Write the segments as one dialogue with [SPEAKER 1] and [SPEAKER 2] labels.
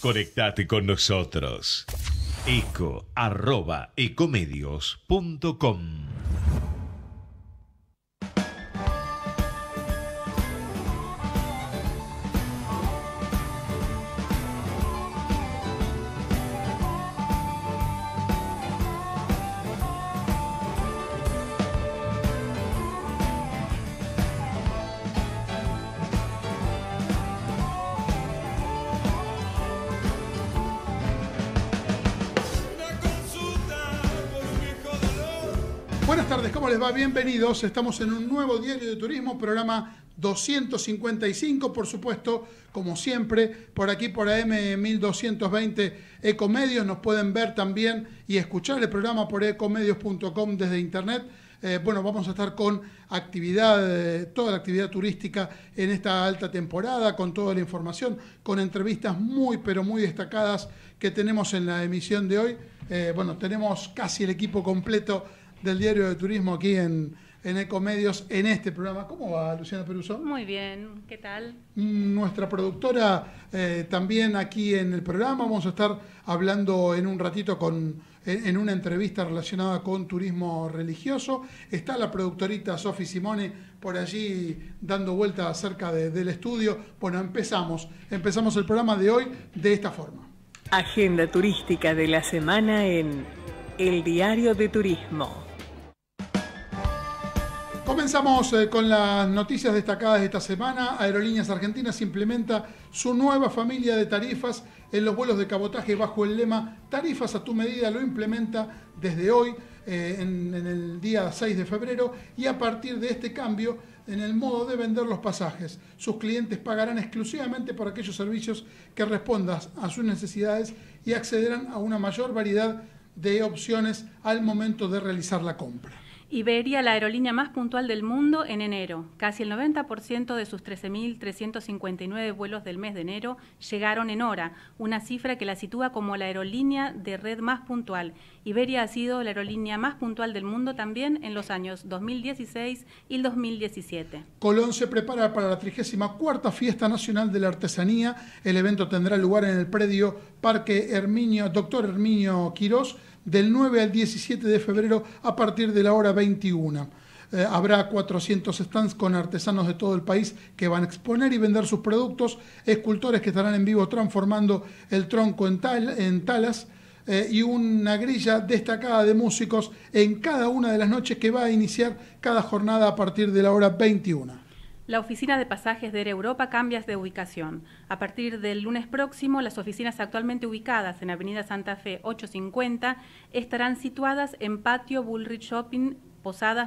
[SPEAKER 1] Conectate con nosotros. eco@ecomedios.com.
[SPEAKER 2] Buenas tardes, ¿cómo les va? Bienvenidos. Estamos en un nuevo Diario de Turismo, programa 255, por supuesto, como siempre, por aquí por AM 1220 Ecomedios. Nos pueden ver también y escuchar el programa por ecomedios.com desde internet. Bueno, vamos a estar con actividad, toda la actividad turística en esta alta temporada, con toda la información, con entrevistas muy, pero muy destacadas que tenemos en la emisión de hoy. Bueno, tenemos casi el equipo completo del Diario de Turismo aquí en Ecomedios, en este programa. ¿Cómo va, Luciana Peruso?
[SPEAKER 3] Muy bien, ¿qué tal?
[SPEAKER 2] Nuestra productora también aquí en el programa. Vamos a estar hablando en un ratito en una entrevista relacionada con turismo religioso. Está la productorita Sofi Simone por allí dando vueltas cerca del estudio. Bueno, empezamos el programa de hoy de esta forma.
[SPEAKER 4] Agenda turística de la semana en El Diario de Turismo.
[SPEAKER 2] Comenzamos con las noticias destacadas de esta semana. Aerolíneas Argentinas implementa su nueva familia de tarifas en los vuelos de cabotaje bajo el lema Tarifas a tu medida. Lo implementa desde hoy, en el día 6 de febrero, y a partir de este cambio en el modo de vender los pasajes, sus clientes pagarán exclusivamente por aquellos servicios que respondan a sus necesidades y accederán a una mayor variedad de opciones al momento de realizar la compra.
[SPEAKER 3] Iberia, la aerolínea más puntual del mundo en enero. Casi el 90% de sus 13.359 vuelos del mes de enero llegaron en hora, una cifra que la sitúa como la aerolínea de red más puntual. Iberia ha sido la aerolínea más puntual del mundo también en los años 2016 y 2017.
[SPEAKER 2] Colón se prepara para la 34ª Fiesta Nacional de la Artesanía. El evento tendrá lugar en el predio Parque Dr. Herminio Quirós, del 9 al 17 de febrero a partir de la hora 21. Habrá 400 stands con artesanos de todo el país que van a exponer y vender sus productos, escultores que estarán en vivo transformando el tronco en talas, y una grilla destacada de músicos en cada una de las noches que va a iniciar cada jornada a partir de la hora 21.
[SPEAKER 3] La oficina de pasajes de Air Europa cambia de ubicación. A partir del lunes próximo, las oficinas actualmente ubicadas en Avenida Santa Fe 850 estarán situadas en Patio Bullrich Shopping, Posadas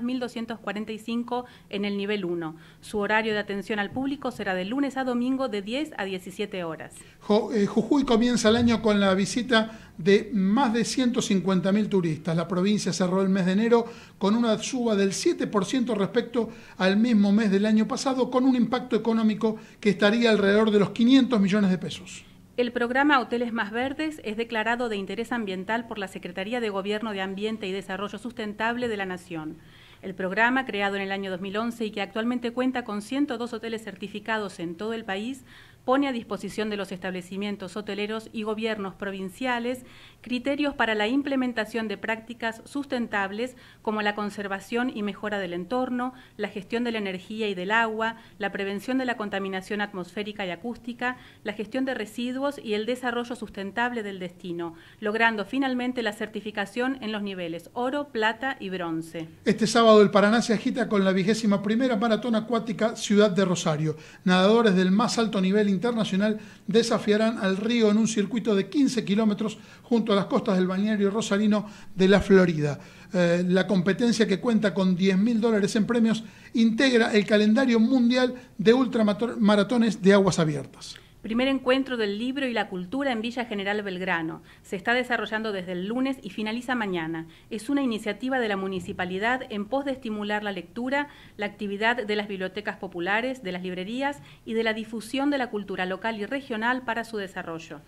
[SPEAKER 3] 1245 en el nivel 1. Su horario de atención al público será de lunes a domingo de 10 a 17 horas.
[SPEAKER 2] Jujuy comienza el año con la visita de más de 150.000 turistas. La provincia cerró el mes de enero con una suba del 7% respecto al mismo mes del año pasado, con un impacto económico que estaría alrededor de los 500 millones de pesos.
[SPEAKER 3] El programa Hoteles Más Verdes es declarado de interés ambiental por la Secretaría de Gobierno de Ambiente y Desarrollo Sustentable de la Nación. El programa, creado en el año 2011 y que actualmente cuenta con 102 hoteles certificados en todo el país, pone a disposición de los establecimientos hoteleros y gobiernos provinciales criterios para la implementación de prácticas sustentables como la conservación y mejora del entorno, la gestión de la energía y del agua, la prevención de la contaminación atmosférica y acústica, la gestión de residuos y el desarrollo sustentable del destino, logrando finalmente la certificación en los niveles oro, plata y bronce.
[SPEAKER 2] Este sábado el Paraná se agita con la 21ª Maratón Acuática Ciudad de Rosario. Nadadores del más alto nivel internacional desafiarán al río en un circuito de 15 kilómetros junto a las costas del balneario rosarino de la Florida. La competencia, que cuenta con $10.000 en premios, integra el calendario mundial de ultramaratones de aguas abiertas.
[SPEAKER 3] Primer encuentro del libro y la cultura en Villa General Belgrano. Se está desarrollando desde el lunes y finaliza mañana. Es una iniciativa de la municipalidad en pos de estimular la lectura, la actividad de las bibliotecas populares, de las librerías y de la difusión de la cultura local y regional para su desarrollo.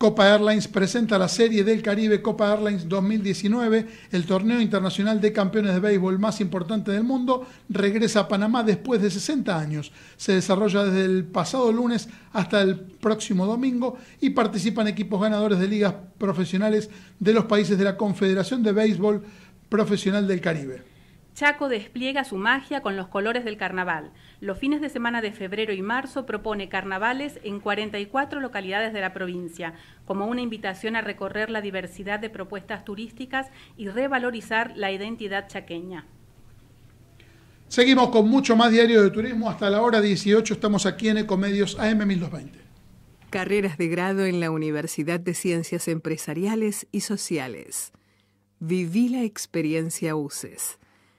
[SPEAKER 2] Copa Airlines presenta la Serie del Caribe Copa Airlines 2019, el torneo internacional de campeones de béisbol más importante del mundo, regresa a Panamá después de 60 años. Se desarrolla desde el pasado lunes hasta el próximo domingo y participan equipos ganadores de ligas profesionales de los países de la Confederación de Béisbol Profesional del Caribe.
[SPEAKER 3] Chaco despliega su magia con los colores del carnaval. Los fines de semana de febrero y marzo propone carnavales en 44 localidades de la provincia, como una invitación a recorrer la diversidad de propuestas turísticas y revalorizar la identidad chaqueña.
[SPEAKER 2] Seguimos con mucho más Diario de Turismo. Hasta la hora 18 estamos aquí en Ecomedios AM 1220.
[SPEAKER 4] Carreras de grado en la Universidad de Ciencias Empresariales y Sociales. Viví la experiencia UCES.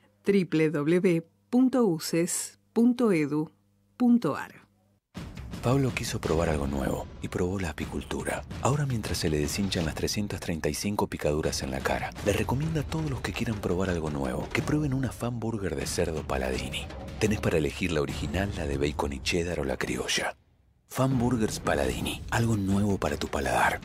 [SPEAKER 4] www.uces.edu.ar.
[SPEAKER 5] Pablo quiso probar algo nuevo y probó la apicultura. Ahora, mientras se le deshinchan las 335 picaduras en la cara, le recomienda a todos los que quieran probar algo nuevo que prueben una Fan Burger de cerdo Paladini. Tenés para elegir la original, la de bacon y cheddar o la criolla. Fan Burgers Paladini, algo nuevo para tu paladar.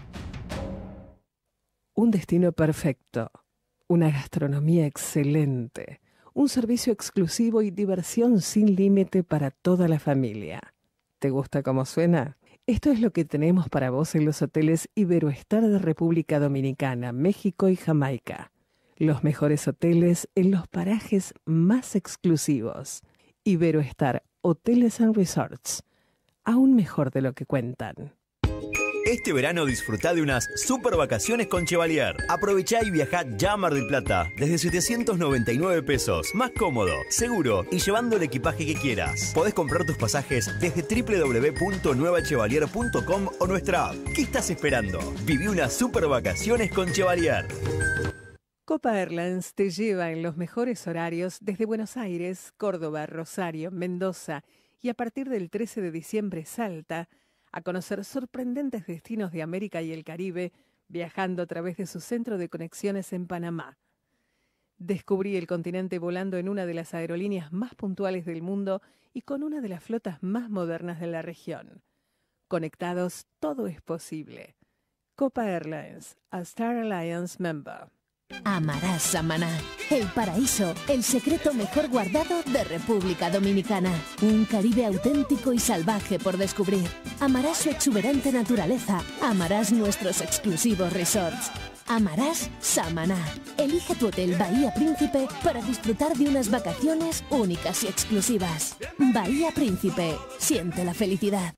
[SPEAKER 4] Un destino perfecto, una gastronomía excelente, un servicio exclusivo y diversión sin límite para toda la familia. ¿Te gusta cómo suena? Esto es lo que tenemos para vos en los hoteles Iberoestar de República Dominicana, México y Jamaica. Los mejores hoteles en los parajes más exclusivos. Iberoestar Hoteles and Resorts. Aún mejor de lo que cuentan.
[SPEAKER 6] Este verano disfrutá de unas super vacaciones con Chevalier. Aprovechá y viajá ya a Mar del Plata desde 799 pesos. Más cómodo, seguro y llevando el equipaje que quieras. Podés comprar tus pasajes desde www.nuevachevalier.com o nuestra app. ¿Qué estás esperando? Viví unas super vacaciones con Chevalier.
[SPEAKER 4] Copa Airlines te lleva en los mejores horarios desde Buenos Aires, Córdoba, Rosario, Mendoza y a partir del 13 de diciembre Salta, a conocer sorprendentes destinos de América y el Caribe, viajando a través de su centro de conexiones en Panamá. Descubrí el continente volando en una de las aerolíneas más puntuales del mundo y con una de las flotas más modernas de la región. Conectados, todo es posible. Copa Airlines, a Star Alliance member.
[SPEAKER 7] Amarás Samaná, el paraíso, el secreto mejor guardado de República Dominicana. Un Caribe auténtico y salvaje por descubrir. Amarás su exuberante naturaleza. Amarás nuestros exclusivos resorts. Amarás Samaná. Elige tu hotel Bahía Príncipe para disfrutar de unas vacaciones únicas y exclusivas. Bahía Príncipe. Siente la felicidad.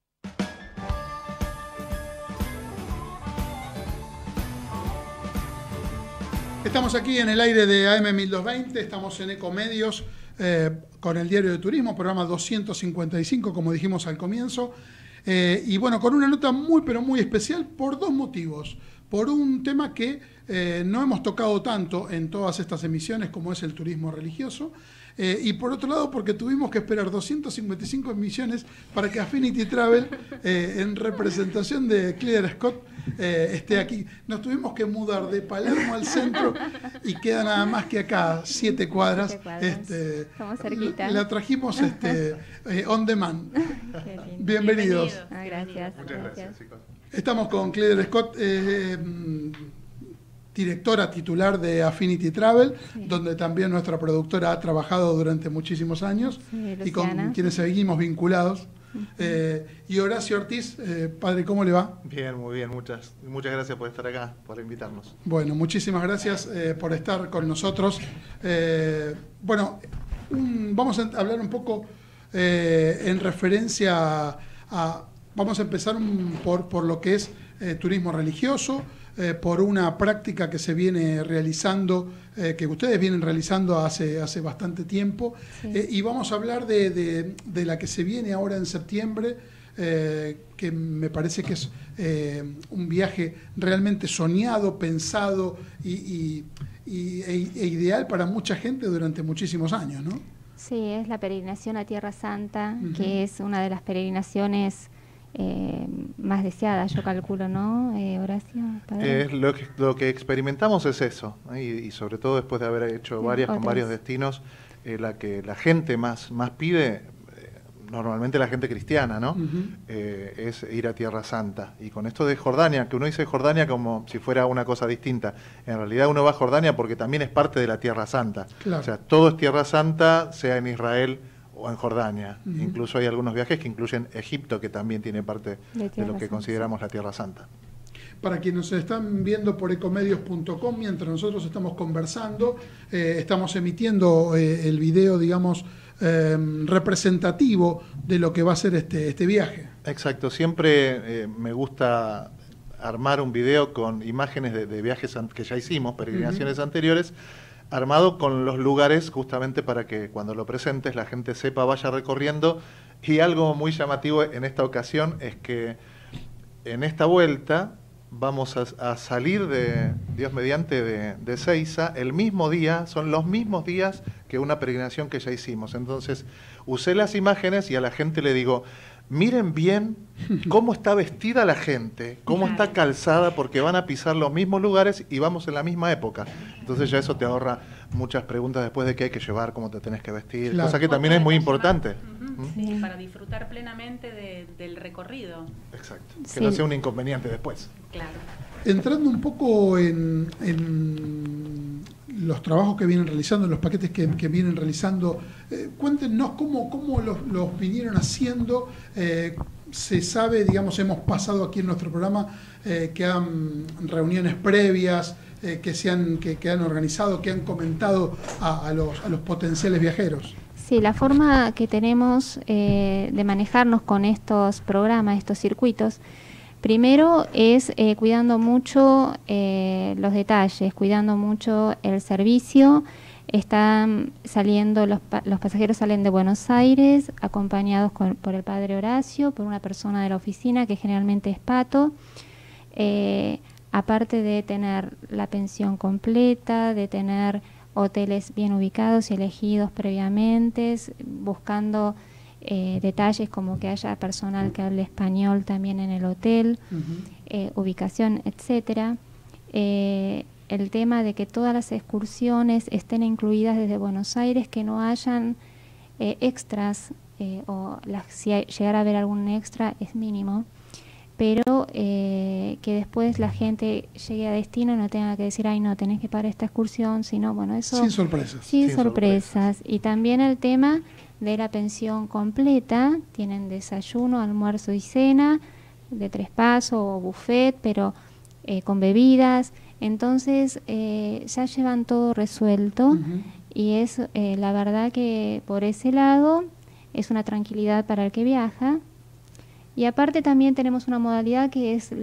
[SPEAKER 2] Estamos aquí en el aire de AM 1220, estamos en Ecomedios con el Diario de Turismo, programa 255, como dijimos al comienzo. Y bueno, con una nota muy, pero muy especial por dos motivos. Por un tema que no hemos tocado tanto en todas estas emisiones, como es el turismo religioso. Y por otro lado, porque tuvimos que esperar 255 emisiones para que Affinity Travel, en representación de Clear Scott, esté aquí. Nos tuvimos que mudar de Palermo al centro y queda nada más que acá 7 cuadras.
[SPEAKER 8] Estamos cerquita.
[SPEAKER 2] La trajimos on demand. Bienvenidos.
[SPEAKER 8] Gracias.
[SPEAKER 9] Muchas gracias, chicos.
[SPEAKER 2] Estamos con Clear Scott, directora titular de Affinity Travel, sí, donde también nuestra productora ha trabajado durante muchísimos años, sí, y con quienes seguimos vinculados. Y Horacio Ortiz, padre, ¿cómo le va?
[SPEAKER 9] Bien, muy bien, muchas gracias por estar acá, por invitarnos.
[SPEAKER 2] Bueno, muchísimas gracias por estar con nosotros. Bueno, vamos a hablar un poco en referencia a... Vamos a empezar por lo que es turismo religioso, por una práctica que se viene realizando, que ustedes vienen realizando hace bastante tiempo, sí, y vamos a hablar de la que se viene ahora en septiembre, que me parece que es un viaje realmente soñado, pensado e ideal para mucha gente durante muchísimos años, ¿no?
[SPEAKER 8] Sí, es la peregrinación a Tierra Santa, que es una de las peregrinaciones más deseada, yo calculo, ¿no, Horacio?
[SPEAKER 9] Lo que experimentamos es eso, y sobre todo después de haber hecho varias con varios destinos, la que la gente más pide, normalmente la gente cristiana, ¿no? Es ir a Tierra Santa. Y con esto de Jordania, que uno dice Jordania como si fuera una cosa distinta, en realidad uno va a Jordania porque también es parte de la Tierra Santa.
[SPEAKER 2] Claro.
[SPEAKER 9] O sea, todo es Tierra Santa, sea en Israel o en Jordania. Incluso hay algunos viajes que incluyen Egipto, que también tiene parte de lo que consideramos la Tierra Santa.
[SPEAKER 2] Para quienes nos están viendo por ecomedios.com, mientras nosotros estamos conversando, estamos emitiendo el video, digamos, representativo de lo que va a ser este viaje.
[SPEAKER 9] Exacto, siempre me gusta armar un video con imágenes de viajes que ya hicimos, peregrinaciones anteriores, armado con los lugares justamente para que cuando lo presentes la gente sepa, vaya recorriendo. Y algo muy llamativo en esta ocasión es que en esta vuelta vamos a salir de, Dios mediante, de Seiza el mismo día, son los mismos días que una peregrinación que ya hicimos. Entonces usé las imágenes y a la gente le digo, miren bien cómo está vestida la gente, cómo está calzada, porque van a pisar los mismos lugares y vamos en la misma época. Entonces ya eso te ahorra muchas preguntas después de qué hay que llevar, cómo te tenés que vestir,
[SPEAKER 2] claro,
[SPEAKER 9] cosa que también es muy importante.
[SPEAKER 3] Sí, para disfrutar plenamente del recorrido.
[SPEAKER 9] Exacto, que no sea un inconveniente después.
[SPEAKER 3] Claro.
[SPEAKER 2] Entrando un poco en los trabajos que vienen realizando, en los paquetes que vienen realizando, cuéntenos cómo los vinieron haciendo. Se sabe, digamos, hemos pasado aquí en nuestro programa que han reuniones previas, que han organizado, que han comentado a los potenciales viajeros.
[SPEAKER 8] Sí, la forma que tenemos de manejarnos con estos programas, estos circuitos, primero es cuidando mucho los detalles, cuidando mucho el servicio. Están saliendo, los pasajeros salen de Buenos Aires acompañados por el padre Horacio, por una persona de la oficina que generalmente es Pato. Aparte de tener la pensión completa, de tener hoteles bien ubicados y elegidos previamente, buscando detalles como que haya personal que hable español también en el hotel, ubicación, etcétera. El tema de que todas las excursiones estén incluidas desde Buenos Aires, que no hayan extras, si llegara a haber algún extra es mínimo, pero que después la gente llegue a destino y no tenga que decir, ay no, tenés que pagar esta excursión, sino bueno, eso...
[SPEAKER 2] Sin sorpresas.
[SPEAKER 8] Sin sorpresas. Y también el tema de la pensión completa, tienen desayuno, almuerzo y cena, de 3 pasos o buffet, pero con bebidas, entonces ya llevan todo resuelto y es la verdad que por ese lado es una tranquilidad para el que viaja. Y aparte también tenemos una modalidad que es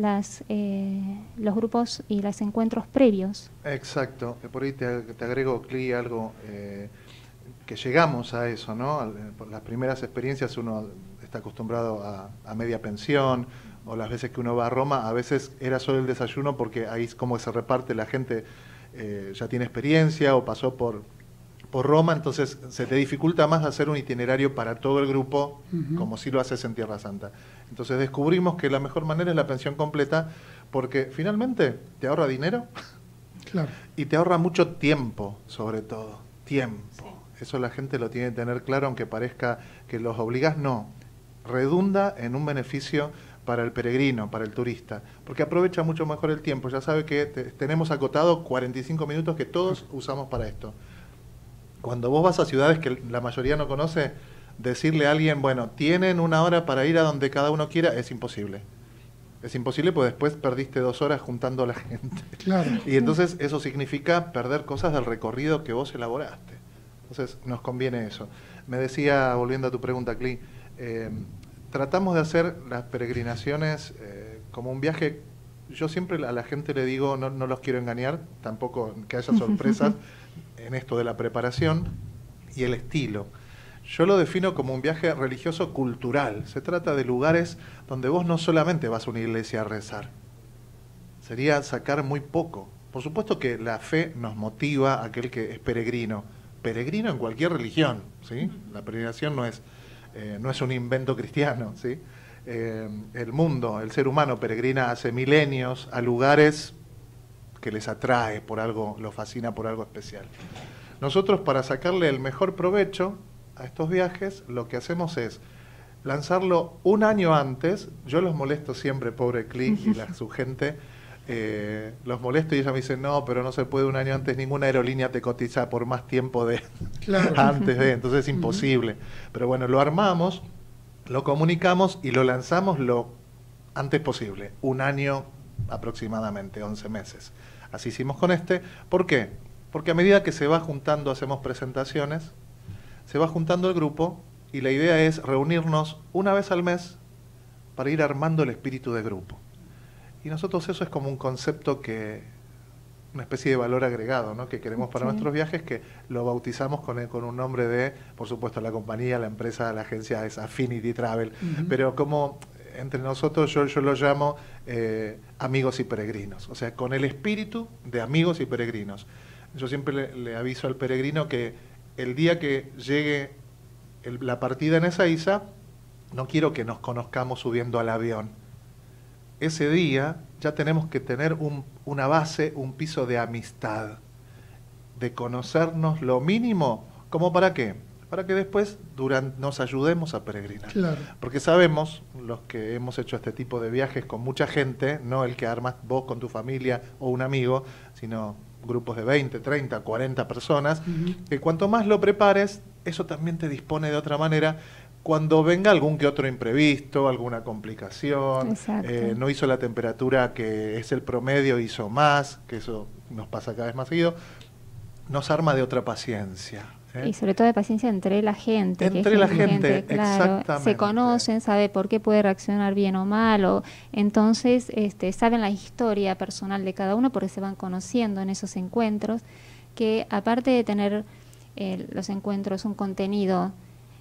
[SPEAKER 8] los grupos y los encuentros previos.
[SPEAKER 9] Exacto, por ahí te agrego, Cli, algo que llegamos a eso, ¿no? Por las primeras experiencias uno está acostumbrado a media pensión, o las veces que uno va a Roma, a veces era solo el desayuno porque ahí es como se reparte, la gente ya tiene experiencia o pasó por Roma, entonces se te dificulta más hacer un itinerario para todo el grupo, como si lo haces en Tierra Santa. Entonces descubrimos que la mejor manera es la pensión completa, porque finalmente te ahorra dinero,
[SPEAKER 2] claro,
[SPEAKER 9] y te ahorra mucho tiempo, sobre todo, tiempo. Sí. Eso la gente lo tiene que tener claro, aunque parezca que los obligas, no. Redunda en un beneficio para el peregrino, para el turista, porque aprovecha mucho mejor el tiempo. Ya sabe que tenemos acotado 45 minutos que todos usamos para esto. Cuando vos vas a ciudades que la mayoría no conoce, decirle a alguien, bueno, tienen 1 hora para ir a donde cada uno quiera, es imposible. Es imposible porque después perdiste 2 horas juntando a la gente.
[SPEAKER 2] Claro.
[SPEAKER 9] Y entonces eso significa perder cosas del recorrido que vos elaboraste. Entonces nos conviene eso. Me decía, volviendo a tu pregunta, Cli, tratamos de hacer las peregrinaciones como un viaje. Yo siempre a la gente le digo, no los quiero engañar, tampoco que haya sorpresas en esto de la preparación y el estilo. Yo lo defino como un viaje religioso cultural. Se trata de lugares donde vos no solamente vas a una iglesia a rezar. Sería sacar muy poco. Por supuesto que la fe nos motiva a aquel que es peregrino. Peregrino en cualquier religión, ¿sí? La peregrinación no es un invento cristiano, ¿sí? El mundo, el ser humano peregrina hace milenios a lugares que les atrae por algo, los fascina por algo especial. Nosotros, para sacarle el mejor provecho a estos viajes, lo que hacemos es lanzarlo un año antes. Yo los molesto siempre, pobre Cli y su gente. Los molesto y ella me dice, no, pero no se puede un año antes, ninguna aerolínea te cotiza por más tiempo de antes de, entonces es imposible. Pero bueno, lo armamos, lo comunicamos y lo lanzamos lo antes posible, un año aproximadamente, 11 meses. Así hicimos con este. ¿Por qué? Porque a medida que se va juntando, hacemos presentaciones, se va juntando el grupo y la idea es reunirnos una vez al mes para ir armando el espíritu de grupo. Y nosotros eso es como un concepto que, una especie de valor agregado, ¿no?, que queremos para nuestros viajes, que lo bautizamos con un nombre de, por supuesto, la compañía, la empresa, la agencia es Affinity Travel, pero como entre nosotros yo lo llamo amigos y peregrinos, o sea, con el espíritu de amigos y peregrinos. Yo siempre le aviso al peregrino que el día que llegue la partida en Ezeiza, no quiero que nos conozcamos subiendo al avión. Ese día ya tenemos que tener una base, un piso de amistad, de conocernos lo mínimo. ¿Cómo para qué? Para que después nos ayudemos a peregrinar. Claro. Porque sabemos, los que hemos hecho este tipo de viajes con mucha gente, no el que armas vos con tu familia o un amigo, sino grupos de 20, 30, 40 personas, que cuanto más lo prepares, eso también te dispone de otra manera. Cuando venga algún que otro imprevisto, alguna complicación, no hizo la temperatura que es el promedio, hizo más, que eso nos pasa cada vez más seguido, nos arma de otra paciencia.
[SPEAKER 8] Y sobre todo de paciencia entre la gente.
[SPEAKER 9] Entre la gente,
[SPEAKER 8] claro,
[SPEAKER 9] exactamente.
[SPEAKER 8] Se conocen, sabe por qué puede reaccionar bien o mal, entonces saben la historia personal de cada uno porque se van conociendo en esos encuentros, que aparte de tener los encuentros un contenido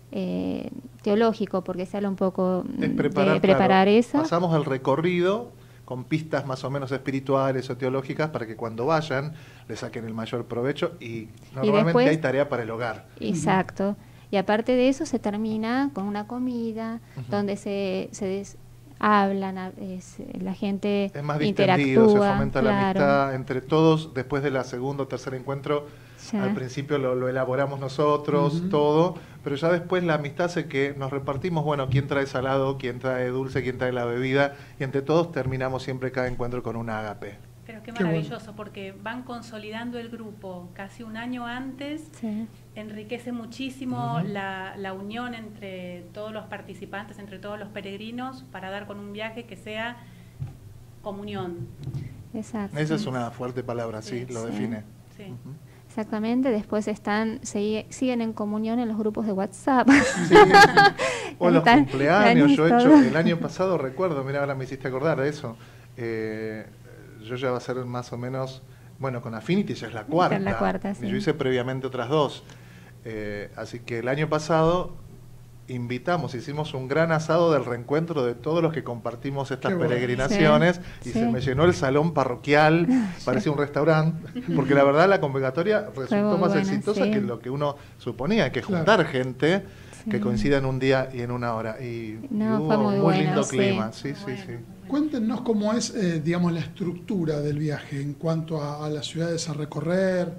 [SPEAKER 8] teológico, porque se habla un poco de preparar eso.
[SPEAKER 9] Pasamos el recorrido con pistas más o menos espirituales o teológicas para que cuando vayan le saquen el mayor provecho y normalmente después, hay tarea para el hogar.
[SPEAKER 8] Exacto. Y aparte de eso se termina con una comida donde se hablan, la gente
[SPEAKER 9] es más
[SPEAKER 8] interactúa,
[SPEAKER 9] distendido, se fomenta la amistad entre todos. Después de la segunda o tercer encuentro, al principio lo elaboramos nosotros, todo, pero ya después la amistad hace que nos repartimos, bueno, quién trae salado, quién trae dulce, quién trae la bebida, y entre todos terminamos siempre cada encuentro con un ágape.
[SPEAKER 3] Pero qué maravilloso, porque van consolidando el grupo casi un año antes, enriquece muchísimo la unión entre todos los participantes, entre todos los peregrinos, para dar con un viaje que sea comunión.
[SPEAKER 8] Exacto.
[SPEAKER 9] Esa es una fuerte palabra, sí, lo define.
[SPEAKER 8] Sí. Exactamente, después siguen en comunión en los grupos de WhatsApp.
[SPEAKER 9] Sí. O los cumpleaños, yo he hecho, el año pasado recuerdo, mira, ahora me hiciste acordar de eso, yo ya va a ser más o menos, bueno, con Affinity ya es la cuarta.
[SPEAKER 8] La cuarta, sí.
[SPEAKER 9] Yo hice previamente otras dos, así que el año pasado hicimos un gran asado del reencuentro de todos los que compartimos estas peregrinaciones y se me llenó el salón parroquial, parecía un restaurante, porque la verdad la convocatoria resultó más exitosa que lo que uno suponía, que juntar gente que coincida en un día y en una hora. Y hubo muy lindo clima. Sí.
[SPEAKER 2] Cuéntenos cómo es, digamos, la estructura del viaje en cuanto a las ciudades a recorrer,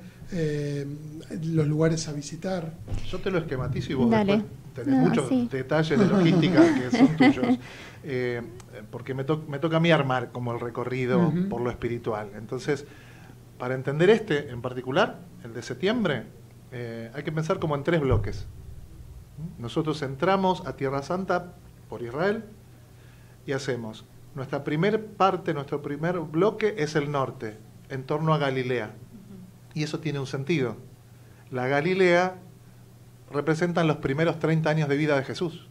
[SPEAKER 2] los lugares a visitar.
[SPEAKER 9] Yo te lo esquematizo y vos después tenés muchos detalles de logística que son tuyos, porque me toca a mí armar como el recorrido por lo espiritual. Entonces, para entender en particular, el de septiembre, hay que pensar como en 3 bloques. Nosotros entramos a Tierra Santa por Israel y hacemos nuestra primer parte, nuestro primer bloque es el norte, en torno a Galilea. Y eso tiene un sentido. La Galilea representan los primeros 30 años de vida de Jesús.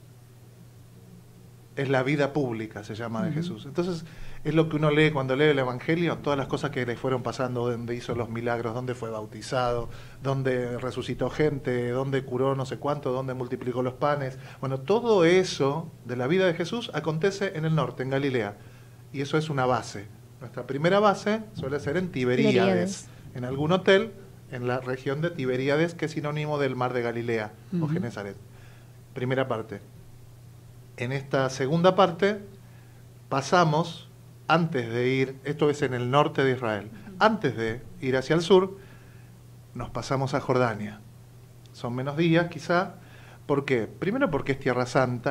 [SPEAKER 9] Es la vida pública, se llama, de Jesús. Entonces, es lo que uno lee cuando lee el Evangelio, todas las cosas que le fueron pasando, donde hizo los milagros, donde fue bautizado, donde resucitó gente, donde curó no sé cuánto, donde multiplicó los panes. Bueno, todo eso de la vida de Jesús acontece en el norte, en Galilea. Y eso es una base. Nuestra primera base suele ser en Tiberíades, en algún hotel en la región de Tiberíades, que es sinónimo del mar de Galilea o Genesaret. Primera parte. En esta segunda parte pasamos, antes de ir, esto es en el norte de Israel, antes de ir hacia el sur, nos pasamos a Jordania. Son menos días quizá. ¿Por qué? Primero porque es Tierra Santa,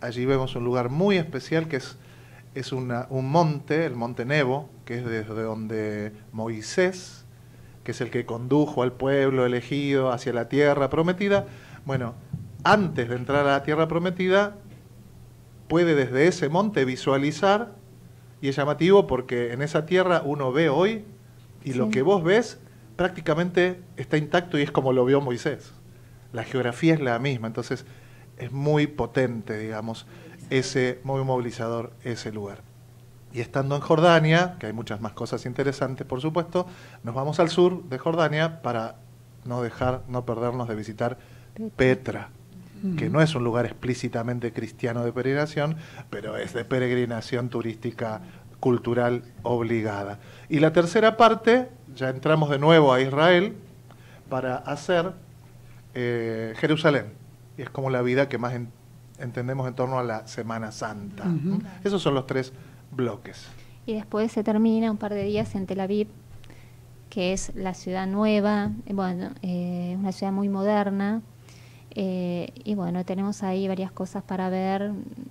[SPEAKER 9] allí vemos un lugar muy especial que es un monte, el Monte Nebo, que es desde donde Moisés, que es el que condujo al pueblo elegido hacia la tierra prometida, bueno, antes de entrar a la tierra prometida, puede desde ese monte visualizar, y es llamativo porque en esa tierra uno ve hoy, y lo que vos ves prácticamente está intacto y es como lo vio Moisés. La geografía es la misma, entonces es muy potente, digamos, muy movilizador ese lugar. Y estando en Jordania, que hay muchas más cosas interesantes, por supuesto, nos vamos al sur de Jordania para no perdernos de visitar Petra, que no es un lugar explícitamente cristiano de peregrinación, pero es de peregrinación turística cultural obligada. Y la tercera parte, ya entramos de nuevo a Israel para hacer Jerusalén. Y es como la vida que más entendemos en torno a la Semana Santa. Esos son los 3 bloques.
[SPEAKER 8] Y después se termina un par de días en Tel Aviv, que es la ciudad nueva, bueno, una ciudad muy moderna, y bueno, tenemos ahí varias cosas para ver,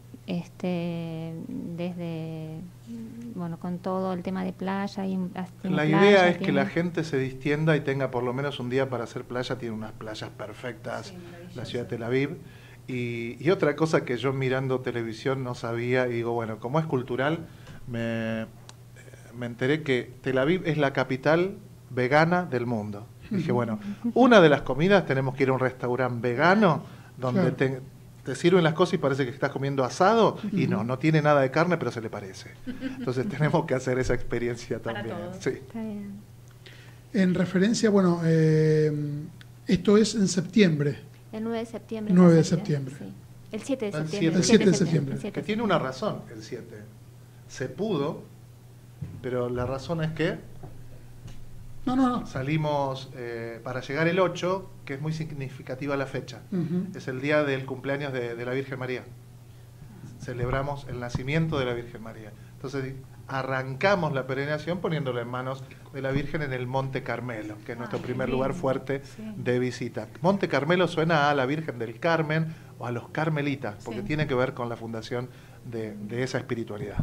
[SPEAKER 8] desde, bueno, con todo el tema de playa.
[SPEAKER 9] La idea es que la gente se distienda y tenga por lo menos un día para hacer playa. Tiene unas playas perfectas, la ciudad de Tel Aviv. Y otra cosa que yo mirando televisión no sabía, y digo, bueno, como es cultural, me enteré que Tel Aviv es la capital vegana del mundo. Dije, bueno, una de las comidas tenemos que ir a un restaurante vegano donde te sirven las cosas y parece que estás comiendo asado, y no tiene nada de carne, pero se le parece. Entonces tenemos que hacer esa experiencia también. Sí.
[SPEAKER 8] Está bien.
[SPEAKER 2] En referencia, bueno, esto es en septiembre.
[SPEAKER 8] El 9 de septiembre.
[SPEAKER 2] 9 de septiembre.
[SPEAKER 8] Sí. El 7 de septiembre.
[SPEAKER 2] El 7 de septiembre.
[SPEAKER 9] Que tiene una razón, el 7. Se pudo, pero la razón es que salimos para llegar el 8, que es muy significativa la fecha. Es el día del cumpleaños de la Virgen María. Celebramos el nacimiento de la Virgen María. Entonces arrancamos la peregrinación poniéndolo en manos de la Virgen en el Monte Carmelo, que es nuestro primer lugar fuerte de visita. Monte Carmelo suena a la Virgen del Carmen o a los carmelitas, porque tiene que ver con la fundación de esa espiritualidad.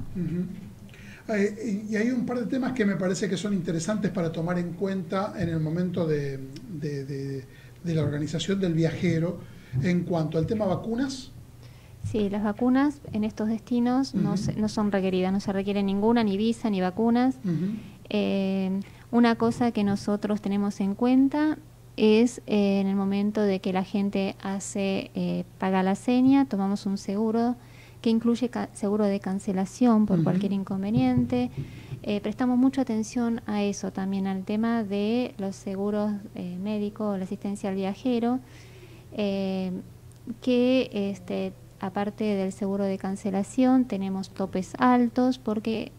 [SPEAKER 2] Y hay un par de temas que me parece que son interesantes para tomar en cuenta en el momento de la organización del viajero en cuanto al tema vacunas.
[SPEAKER 8] Sí, las vacunas en estos destinos no son requeridas, no se requiere ninguna, ni visa, ni vacunas. Una cosa que nosotros tenemos en cuenta es en el momento de que la gente paga la seña, tomamos un seguro que incluye seguro de cancelación por cualquier inconveniente. Prestamos mucha atención a eso también, al tema de los seguros médicos, la asistencia al viajero, que aparte del seguro de cancelación tenemos topes altos porque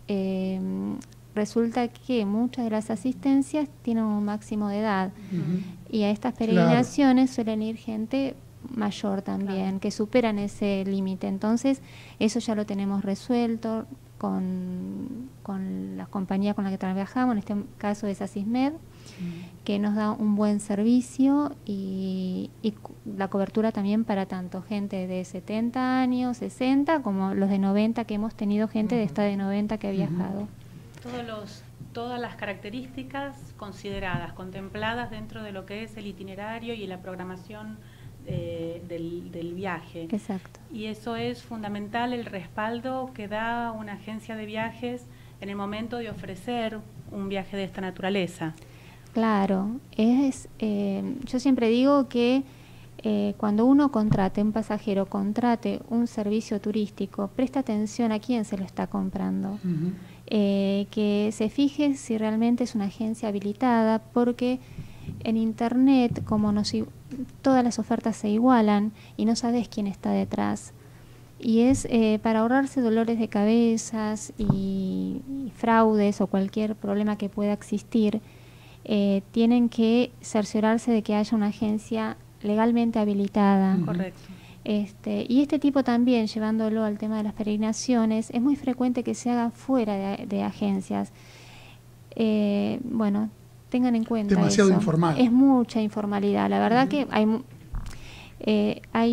[SPEAKER 8] resulta que muchas de las asistencias tienen un máximo de edad y a estas peregrinaciones suelen ir gente mayor también, que superan ese límite. Entonces, eso ya lo tenemos resuelto con la compañía con la que trabajamos, en este caso es Asismed, que nos da un buen servicio y la cobertura también para tanto gente de 70 años, 60, como los de 90, que hemos tenido gente de esta de 90 que ha viajado.
[SPEAKER 3] Todas las características consideradas, contempladas dentro de lo que es el itinerario y la programación del viaje.
[SPEAKER 8] Exacto.
[SPEAKER 3] Y eso es fundamental, el respaldo que da una agencia de viajes en el momento de ofrecer un viaje de esta naturaleza.
[SPEAKER 8] Claro, yo siempre digo que cuando uno un pasajero contrate un servicio turístico, presta atención a quién se lo está comprando. Que se fije si realmente es una agencia habilitada, porque en internet, como todas las ofertas se igualan y no sabes quién está detrás. Y es para ahorrarse dolores de cabezas y fraudes o cualquier problema que pueda existir, tienen que cerciorarse de que haya una agencia legalmente habilitada.
[SPEAKER 3] Correcto.
[SPEAKER 8] Y este tipo también, llevándolo al tema de las peregrinaciones, es muy frecuente que se haga fuera de agencias. Bueno, tengan en cuenta
[SPEAKER 2] demasiado
[SPEAKER 8] eso.
[SPEAKER 2] Informal.
[SPEAKER 8] Es mucha informalidad. La verdad que hay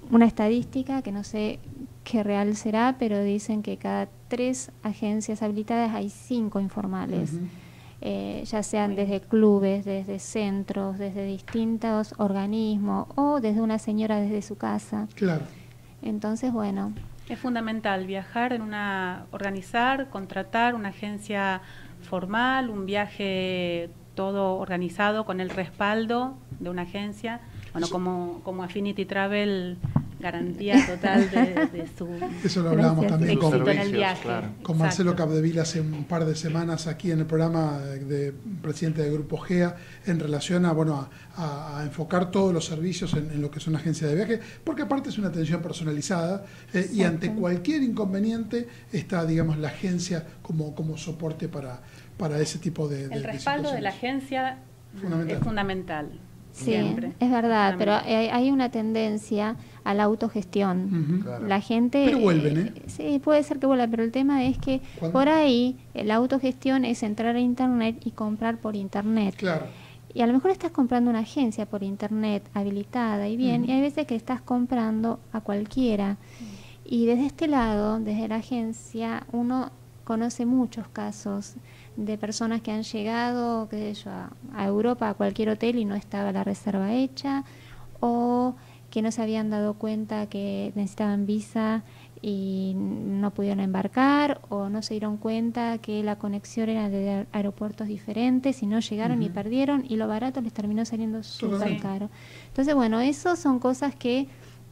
[SPEAKER 8] una estadística que no sé qué real será, pero dicen que cada 3 agencias habilitadas hay 5 informales. Ya sean desde clubes, desde centros, desde distintos organismos o desde una señora desde su casa.
[SPEAKER 2] Claro.
[SPEAKER 8] Entonces, bueno.
[SPEAKER 3] Es fundamental viajar organizar, contratar una agencia formal, un viaje todo organizado con el respaldo de una agencia. Bueno, como Affinity Travel, garantía total de su
[SPEAKER 2] Eso lo hablábamos también
[SPEAKER 3] éxito en el viaje.
[SPEAKER 9] Claro.
[SPEAKER 2] Con Marcelo Capdevila hace un par de semanas aquí en el programa de presidente del Grupo GEA en relación a enfocar todos los servicios en lo que son agencias de viaje, porque aparte es una atención personalizada y ante cualquier inconveniente está, digamos, la agencia como soporte para ese tipo de
[SPEAKER 3] el respaldo de la agencia es fundamental.
[SPEAKER 8] Sí,
[SPEAKER 3] siempre.
[SPEAKER 8] Es verdad, pero hay una tendencia a la autogestión.
[SPEAKER 9] Claro.
[SPEAKER 8] La gente...
[SPEAKER 2] Pero vuelven,
[SPEAKER 8] sí, puede ser que vuelva, pero el tema es que por ahí la autogestión es entrar a Internet y comprar por Internet.
[SPEAKER 2] Claro.
[SPEAKER 8] Y a lo mejor estás comprando una agencia por Internet habilitada y bien, y hay veces que estás comprando a cualquiera. Y desde este lado, desde la agencia, uno conoce muchos casos de personas que han llegado, qué sé yo, a Europa, a cualquier hotel y no estaba la reserva hecha, o que no se habían dado cuenta que necesitaban visa y no pudieron embarcar, o no se dieron cuenta que la conexión era de aeropuertos diferentes y no llegaron y perdieron, y lo barato les terminó saliendo súper caro. Entonces, bueno, eso son cosas que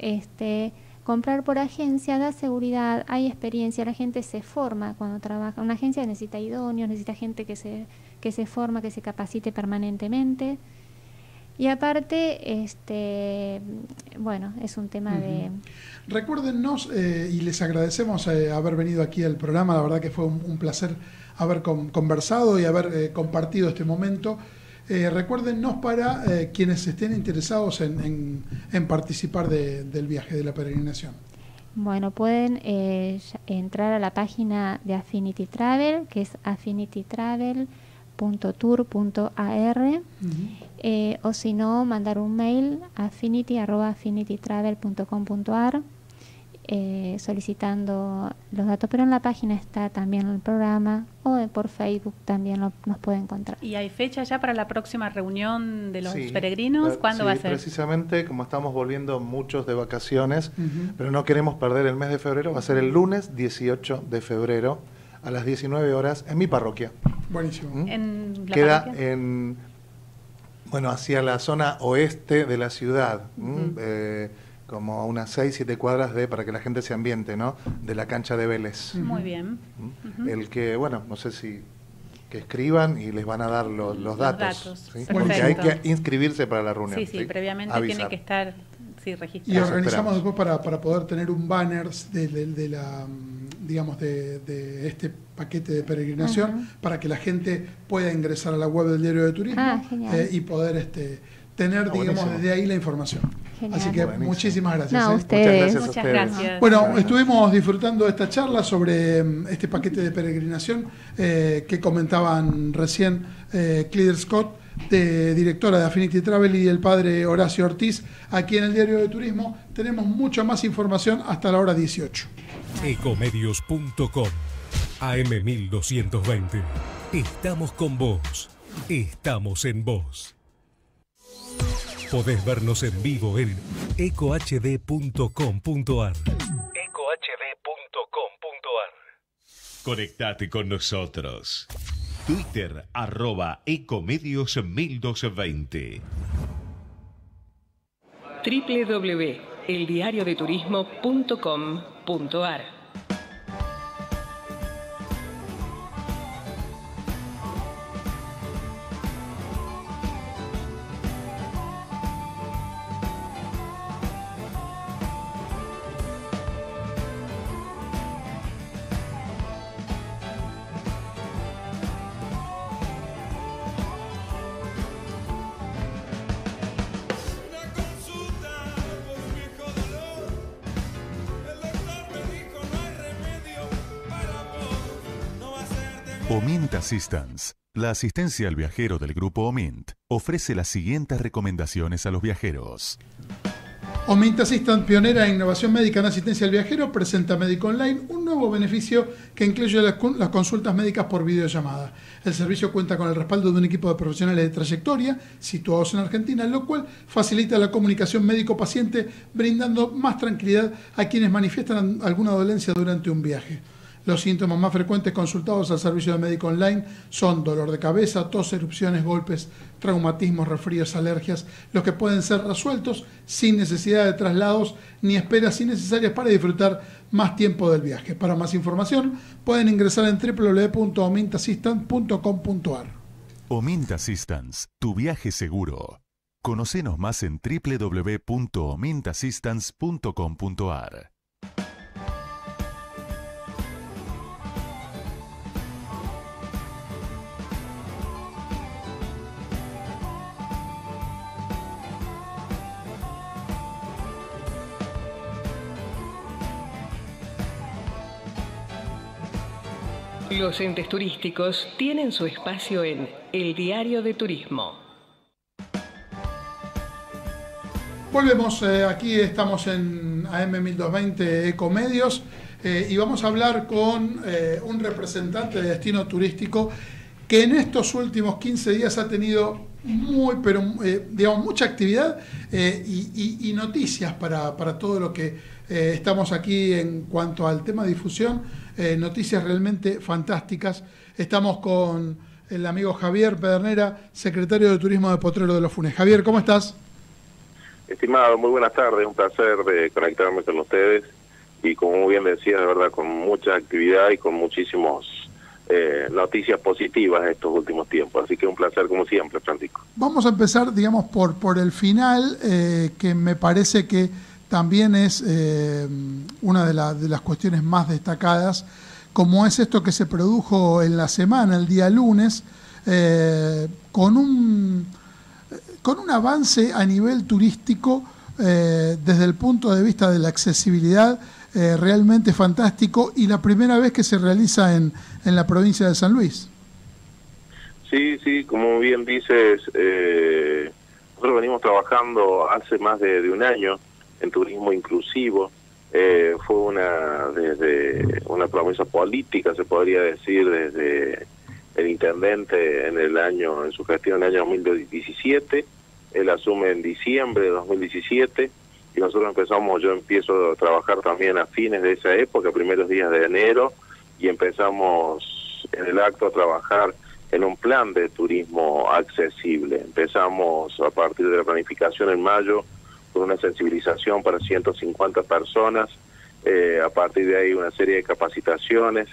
[SPEAKER 8] comprar por agencia da seguridad, hay experiencia, la gente se forma cuando trabaja. Una agencia necesita idóneos, necesita gente que se forma, que se capacite permanentemente. Y aparte, bueno, es un tema de...
[SPEAKER 2] Recuérdennos, y les agradecemos haber venido aquí al programa, la verdad que fue un placer haber conversado y haber compartido este momento. Recuérdennos para quienes estén interesados en participar del viaje, de la peregrinación.
[SPEAKER 8] Bueno, pueden entrar a la página de Affinity Travel, que es affinitytravel.tour.ar, o si no, mandar un mail a affinity@affinitytravel.com.ar solicitando los datos, pero en la página está también el programa, o por Facebook también nos puede encontrar.
[SPEAKER 3] ¿Y hay fecha ya para la próxima reunión de los peregrinos? ¿Cuándo va a ser?
[SPEAKER 9] Precisamente, como estamos volviendo muchos de vacaciones, pero no queremos perder el mes de febrero, va a ser el lunes 18 de febrero a las 19 horas en mi parroquia.
[SPEAKER 2] Buenísimo.
[SPEAKER 3] ¿En la
[SPEAKER 9] Queda
[SPEAKER 3] parroquia?
[SPEAKER 9] hacia la zona oeste de la ciudad, como a unas 6-7 cuadras para que la gente se ambiente, ¿no? De la cancha de Vélez.
[SPEAKER 3] Muy bien.
[SPEAKER 9] El que, bueno, no sé si que escriban y les van a dar los datos. ¿Sí? Porque hay que inscribirse para la reunión.
[SPEAKER 3] Sí, previamente tiene que estar registrado.
[SPEAKER 2] Y organizamos después para poder tener un banner de la, digamos, de este paquete de peregrinación para que la gente pueda ingresar a la web del Diario de Turismo y poder tener, digamos, desde ahí la información.
[SPEAKER 8] Genial.
[SPEAKER 2] Así que muchísimas gracias.
[SPEAKER 8] No, ustedes.
[SPEAKER 3] Muchas gracias.
[SPEAKER 2] Bueno, estuvimos disfrutando de esta charla sobre este paquete de peregrinación que comentaban recién Cleader Scott, directora de Affinity Travel, y el padre Horacio Ortiz, aquí en el Diario de Turismo. Tenemos mucha más información hasta la hora 18.
[SPEAKER 1] Ecomedios.com AM1220. Estamos con vos. Estamos en vos. Podés vernos en vivo en ecohd.com.ar. ecohd.com.ar. Conectate con nosotros. Twitter @ecomedios1220.
[SPEAKER 10] www.eldiariodeturismo.com.ar.
[SPEAKER 11] Omint Assistance, la asistencia al viajero del grupo Omint, ofrece las siguientes recomendaciones a los viajeros.
[SPEAKER 2] Omint Assistant, pionera en innovación médica en asistencia al viajero, presenta Médico Online, un nuevo beneficio que incluye las consultas médicas por videollamada. El servicio cuenta con el respaldo de un equipo de profesionales de trayectoria situados en Argentina, lo cual facilita la comunicación médico-paciente, brindando más tranquilidad a quienes manifiestan alguna dolencia durante un viaje. Los síntomas más frecuentes consultados al servicio de Médico Online son dolor de cabeza, tos, erupciones, golpes, traumatismos, resfríos, alergias, los que pueden ser resueltos sin necesidad de traslados ni esperas innecesarias para disfrutar más tiempo del viaje. Para más información pueden ingresar en www.omintassistant.com.ar.
[SPEAKER 11] Omint Assistance, tu viaje seguro. Conocenos más en www.omintassistance.com.ar.
[SPEAKER 4] Los entes turísticos tienen su espacio en El Diario de Turismo.
[SPEAKER 2] Volvemos, aquí estamos en AM1220 Ecomedios y vamos a hablar con un representante de destino turístico que en estos últimos 15 días ha tenido mucha actividad y noticias para todo lo que estamos aquí en cuanto al tema de difusión, noticias realmente fantásticas. Estamos con el amigo Javier Pedernera, secretario de Turismo de Potrero de los Funes. Javier, ¿cómo estás?
[SPEAKER 10] Estimado, muy buenas tardes, un placer de conectarme con ustedes y como muy bien decía, de verdad, con mucha actividad y con muchísimos noticias positivas estos últimos tiempos, así que un placer como siempre, Francisco.
[SPEAKER 2] Vamos a empezar, digamos, por el final, que me parece que también es una de las cuestiones más destacadas, como es esto que se produjo en la semana, el día lunes, con un avance a nivel turístico desde el punto de vista de la accesibilidad realmente fantástico y la primera vez que se realiza en la provincia de San Luis.
[SPEAKER 10] Sí, como bien dices, nosotros venimos trabajando hace más de un año en turismo inclusivo. Fue desde una promesa política, se podría decir, desde el intendente en su gestión en el año 2017. Él asume en diciembre de 2017 y nosotros yo empiezo a trabajar también a fines de esa época, primeros días de enero, y empezamos en el acto a trabajar en un plan de turismo accesible. Empezamos a partir de la planificación en mayo con una sensibilización para 150 personas, a partir de ahí una serie de capacitaciones.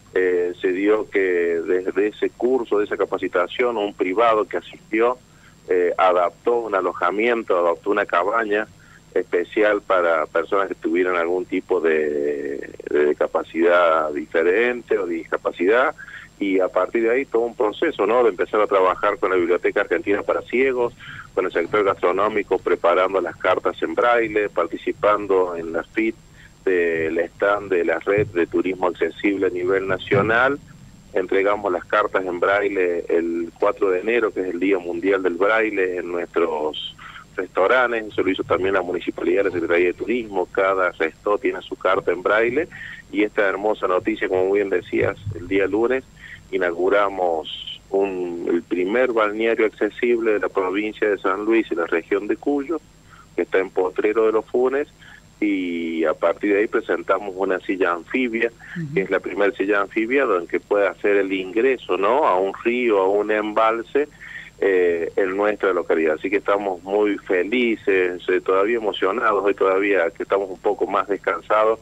[SPEAKER 10] Se dio que desde ese curso, de esa capacitación, un privado que asistió adaptó un alojamiento, adaptó una cabaña especial para personas que tuvieran algún tipo de capacidad diferente o discapacidad, y a partir de ahí todo un proceso, ¿no?, de empezar a trabajar con la Biblioteca Argentina para Ciegos, con el sector gastronómico, preparando las cartas en braille, participando en la FIT del stand de la red de turismo accesible a nivel nacional. Entregamos las cartas en braille el 4 de enero, que es el Día Mundial del Braille, en nuestros restaurantes. Eso lo hizo también la Municipalidad, la Secretaría de Turismo. Cada resto tiene su carta en braille. Y esta hermosa noticia, como bien decías, el día lunes inauguramos el primer balneario accesible de la provincia de San Luis y la región de Cuyo, que está en Potrero de los Funes, y a partir de ahí presentamos una silla anfibia, que es la primera silla anfibia en que puede hacer el ingreso, ¿no?, a un río, a un embalse en nuestra localidad. Así que estamos muy felices, todavía emocionados, hoy todavía que estamos un poco más descansados.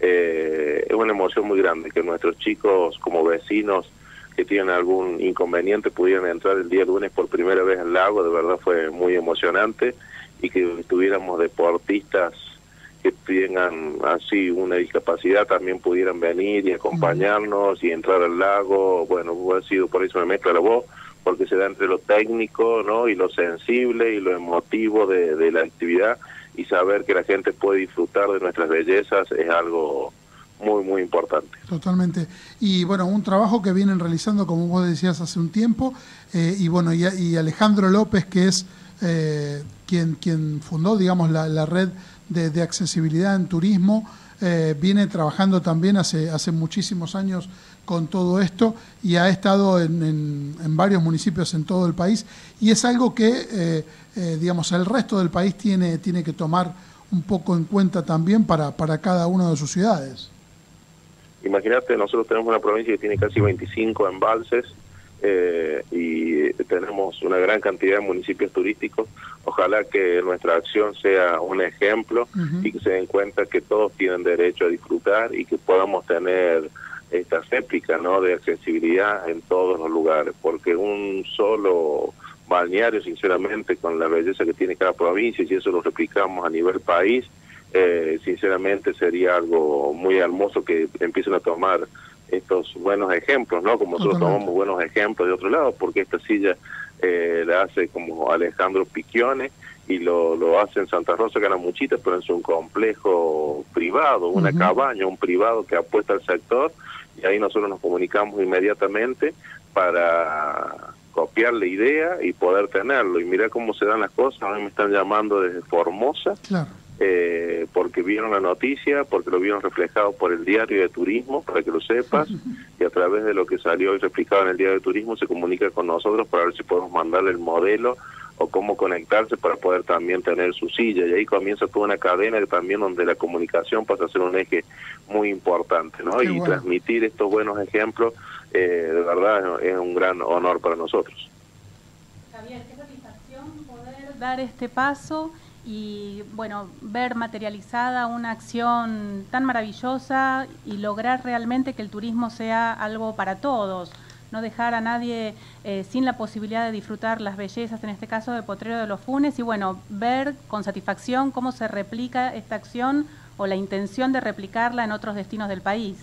[SPEAKER 10] Es una emoción muy grande que nuestros chicos, como vecinos que tienen algún inconveniente, pudieran entrar el día lunes por primera vez al lago. De verdad fue muy emocionante, y que tuviéramos deportistas que tengan así una discapacidad también pudieran venir y acompañarnos y entrar al lago. Bueno, ha sido por eso me mezcla la voz, porque se da entre lo técnico, ¿no?, y lo sensible y lo emotivo de la actividad, y saber que la gente puede disfrutar de nuestras bellezas es algo muy, muy importante.
[SPEAKER 2] Totalmente. Y bueno, un trabajo que vienen realizando, como vos decías, hace un tiempo, y Alejandro López, que es quien fundó, digamos, la red de accesibilidad en turismo, viene trabajando también hace muchísimos años con todo esto y ha estado en varios municipios en todo el país, y es algo que, digamos, el resto del país tiene que tomar un poco en cuenta también para cada una de sus ciudades.
[SPEAKER 10] Imagínate, nosotros tenemos una provincia que tiene casi 25 embalses y tenemos una gran cantidad de municipios turísticos. Ojalá que nuestra acción sea un ejemplo y que se den cuenta que todos tienen derecho a disfrutar y que podamos tener esta réplica, ¿no?, de accesibilidad en todos los lugares, porque un solo balneario, sinceramente, con la belleza que tiene cada provincia, y si eso lo replicamos a nivel país, sinceramente sería algo muy hermoso que empiecen a tomar estos buenos ejemplos, ¿no? Como nosotros tomamos buenos ejemplos de otro lado, porque esta silla la hace como Alejandro Picchione y lo hace en Santa Rosa Canamuchita, pero es un complejo privado, una cabaña, un privado que apuesta al sector, y ahí nosotros nos comunicamos inmediatamente para copiar la idea y poder tenerlo. Y mira cómo se dan las cosas. A mí me están llamando desde Formosa, porque vieron la noticia, porque lo vieron reflejado por el Diario de Turismo, para que lo sepas, y a través de lo que salió y replicado en el Diario de Turismo se comunica con nosotros para ver si podemos mandarle el modelo o cómo conectarse para poder también tener su silla, y ahí comienza toda una cadena que también donde la comunicación pasa a ser un eje muy importante, ¿no? Y transmitir estos buenos ejemplos, de verdad es un gran honor para nosotros.
[SPEAKER 3] Javier, qué satisfacción poder dar este paso y, bueno, ver materializada una acción tan maravillosa y lograr realmente que el turismo sea algo para todos, no dejar a nadie sin la posibilidad de disfrutar las bellezas, en este caso de Potrero de los Funes, y bueno, ver con satisfacción cómo se replica esta acción o la intención de replicarla en otros destinos del país.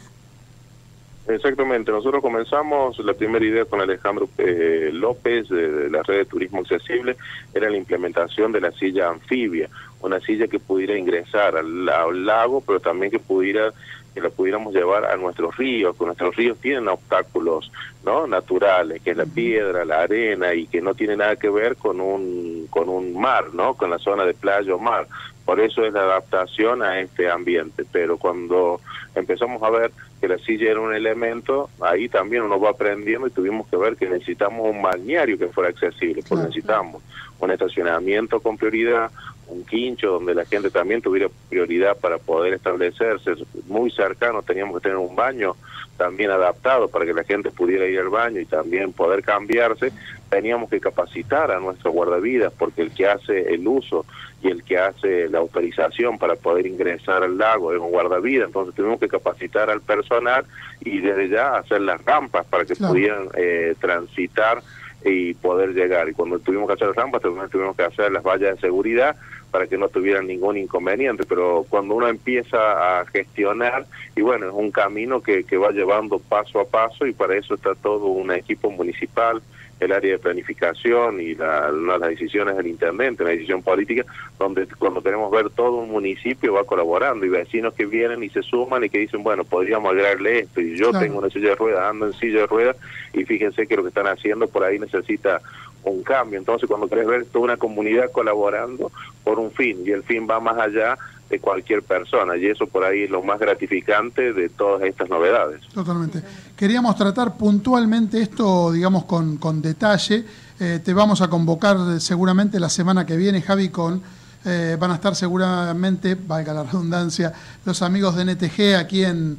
[SPEAKER 10] Exactamente, nosotros comenzamos, la primera idea con Alejandro López de la red de turismo accesible era la implementación de la silla anfibia, una silla que pudiera ingresar al lago, pero también que la pudiéramos llevar a nuestros ríos, que nuestros ríos tienen obstáculos, ¿no?, naturales, que es la piedra, la arena, y que no tiene nada que ver con un mar, ¿no?, con la zona de playa o mar. Por eso es la adaptación a este ambiente. Pero cuando empezamos a ver que la silla era un elemento, ahí también uno va aprendiendo y tuvimos que ver que necesitamos un balneario que fuera accesible, porque necesitamos un estacionamiento con prioridad, un quincho donde la gente también tuviera prioridad para poder establecerse muy cercano, teníamos que tener un baño también adaptado para que la gente pudiera ir al baño y también poder cambiarse. Teníamos que capacitar a nuestros guardavidas, porque el que hace el uso y el que hace la autorización para poder ingresar al lago es un guardavidas, entonces tuvimos que capacitar al personal y desde ya hacer las rampas para que pudieran transitar y poder llegar. Y cuando tuvimos que hacer las rampas, también tuvimos que hacer las vallas de seguridad para que no tuvieran ningún inconveniente. Pero cuando uno empieza a gestionar, y bueno, es un camino que va llevando paso a paso, y para eso está todo un equipo municipal, el área de planificación y las decisiones del intendente, una decisión política, donde cuando queremos ver todo un municipio va colaborando, y vecinos que vienen y se suman y que dicen, bueno, podríamos agregarle esto, y yo tengo una silla de ruedas, ando en silla de ruedas, y fíjense que lo que están haciendo por ahí necesita un cambio. Entonces cuando querés ver toda una comunidad colaborando por un fin, y el fin va más allá de cualquier persona, y eso por ahí es lo más gratificante de todas estas novedades. Totalmente.
[SPEAKER 2] Queríamos tratar puntualmente esto, digamos, con detalle. Te vamos a convocar seguramente la semana que viene, Javi, van a estar seguramente, valga la redundancia, los amigos de NTG aquí en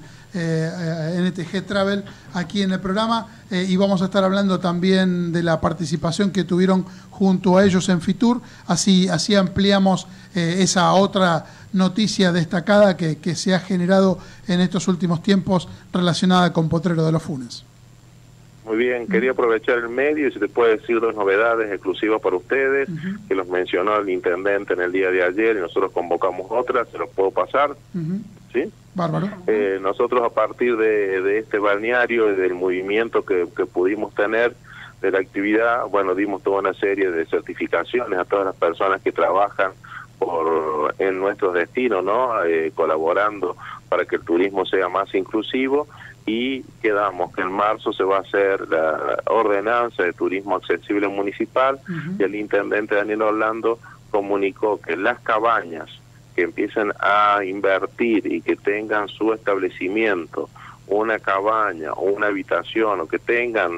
[SPEAKER 2] NTG Travel, aquí en el programa, y vamos a estar hablando también de la participación que tuvieron junto a ellos en Fitur, así ampliamos esa otra noticia destacada que se ha generado en estos últimos tiempos relacionada con Potrero de los Funes.
[SPEAKER 10] Muy bien, quería aprovechar el medio y si te puede decir dos novedades exclusivas para ustedes, que los mencionó el intendente en el día de ayer y nosotros convocamos otras, se los puedo pasar. ¿Sí?
[SPEAKER 2] Bárbaro.
[SPEAKER 10] Nosotros a partir de este balneario y del movimiento que pudimos tener de la actividad, bueno, dimos toda una serie de certificaciones a todas las personas que trabajan en nuestros destinos, ¿no? Colaborando para que el turismo sea más inclusivo, y quedamos que en marzo se va a hacer la ordenanza de turismo accesible municipal, y el intendente Daniel Orlando comunicó que las cabañas que empiecen a invertir y que tengan su establecimiento, una cabaña o una habitación, o que tengan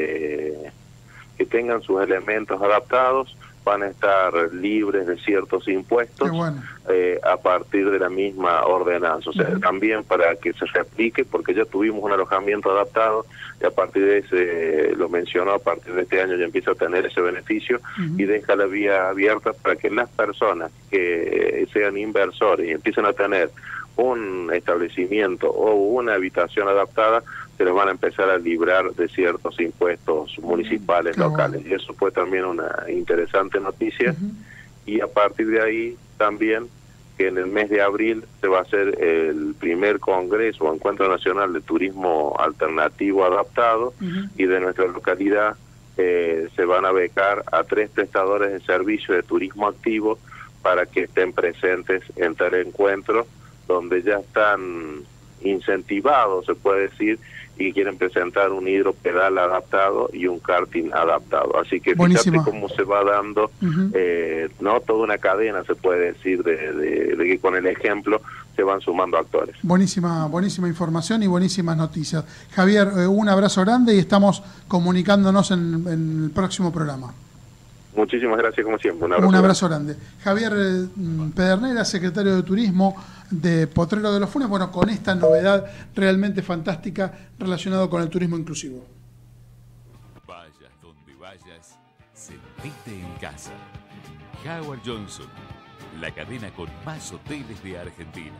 [SPEAKER 10] sus elementos adaptados, van a estar libres de ciertos impuestos a partir de la misma ordenanza. O sea, también para que se replique, porque ya tuvimos un alojamiento adaptado y a partir de ese, lo mencionó, a partir de este año ya empieza a tener ese beneficio y deja la vía abierta para que las personas que sean inversores y empiecen a tener un establecimiento o una habitación adaptada, se les van a empezar a librar de ciertos impuestos municipales locales. Y eso fue también una interesante noticia. Y a partir de ahí también, que en el mes de abril se va a hacer el primer congreso o encuentro nacional de turismo alternativo adaptado, y de nuestra localidad se van a becar a 3 prestadores de servicio de turismo activo para que estén presentes en tal encuentro, donde ya están incentivados, se puede decir, y quieren presentar un hidropedal adaptado y un karting adaptado. Así que fíjate cómo se va dando, no toda una cadena, se puede decir, de que con el ejemplo se van sumando actores.
[SPEAKER 2] Buenísima información y buenísimas noticias. Javier, un abrazo grande y estamos comunicándonos en el próximo programa.
[SPEAKER 10] Muchísimas gracias, como siempre.
[SPEAKER 2] Un abrazo grande. Javier Pedernera, secretario de Turismo de Potrero de los Funes, bueno, con esta novedad realmente fantástica relacionado con el turismo inclusivo.
[SPEAKER 11] Vayas donde vayas, sentite en casa. Howard Johnson, la cadena con más hoteles de Argentina.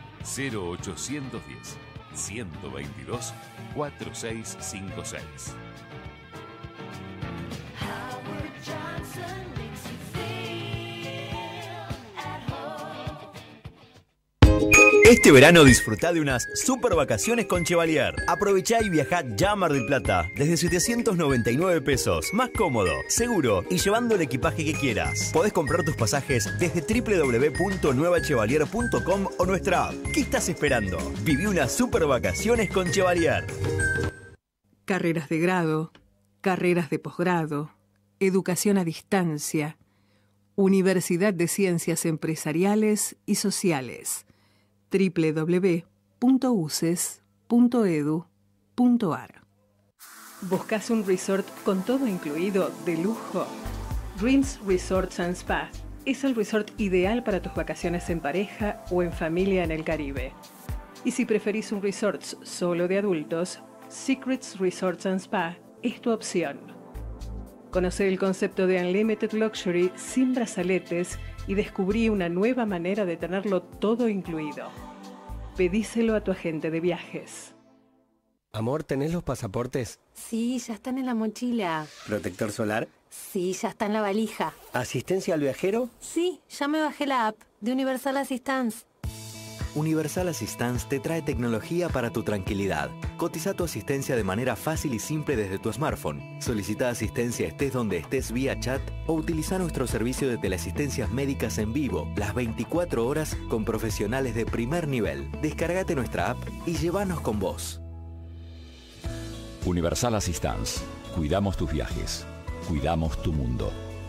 [SPEAKER 11] 0810 122 4656.
[SPEAKER 6] Este verano disfrutá de unas super vacaciones con Chevalier. Aprovechá y viajá ya a Mar del Plata desde 799 pesos. Más cómodo, seguro y llevando el equipaje que quieras. Podés comprar tus pasajes desde www.nuevachevalier.com o nuestra app. ¿Qué estás esperando? Viví unas super vacaciones con Chevalier.
[SPEAKER 4] Carreras de grado, carreras de posgrado, educación a distancia, Universidad de Ciencias Empresariales y Sociales. www.uces.edu.ar. ¿Buscas un resort con todo incluido de lujo? Dreams Resorts and Spa es el resort ideal para tus vacaciones en pareja o en familia en el Caribe. Y si preferís un resort solo de adultos, Secrets Resorts and Spa es tu opción. Conoce el concepto de Unlimited Luxury sin brazaletes y descubrí una nueva manera de tenerlo todo incluido. Pedíselo a tu agente de viajes.
[SPEAKER 12] Amor, ¿tenés los pasaportes?
[SPEAKER 13] Sí, ya están en la mochila.
[SPEAKER 12] ¿Protector solar?
[SPEAKER 13] Sí, ya está en la valija.
[SPEAKER 12] ¿Asistencia al viajero?
[SPEAKER 13] Sí, ya me bajé la app de Universal Assistance.
[SPEAKER 14] Universal Assistance te trae tecnología para tu tranquilidad. Cotiza tu asistencia de manera fácil y simple desde tu smartphone. Solicita asistencia estés donde estés vía chat o utiliza nuestro servicio de teleasistencias médicas en vivo, las 24 horas con profesionales de primer nivel. Descárgate nuestra app y llévanos con vos.
[SPEAKER 15] Universal Assistance. Cuidamos tus viajes. Cuidamos tu mundo.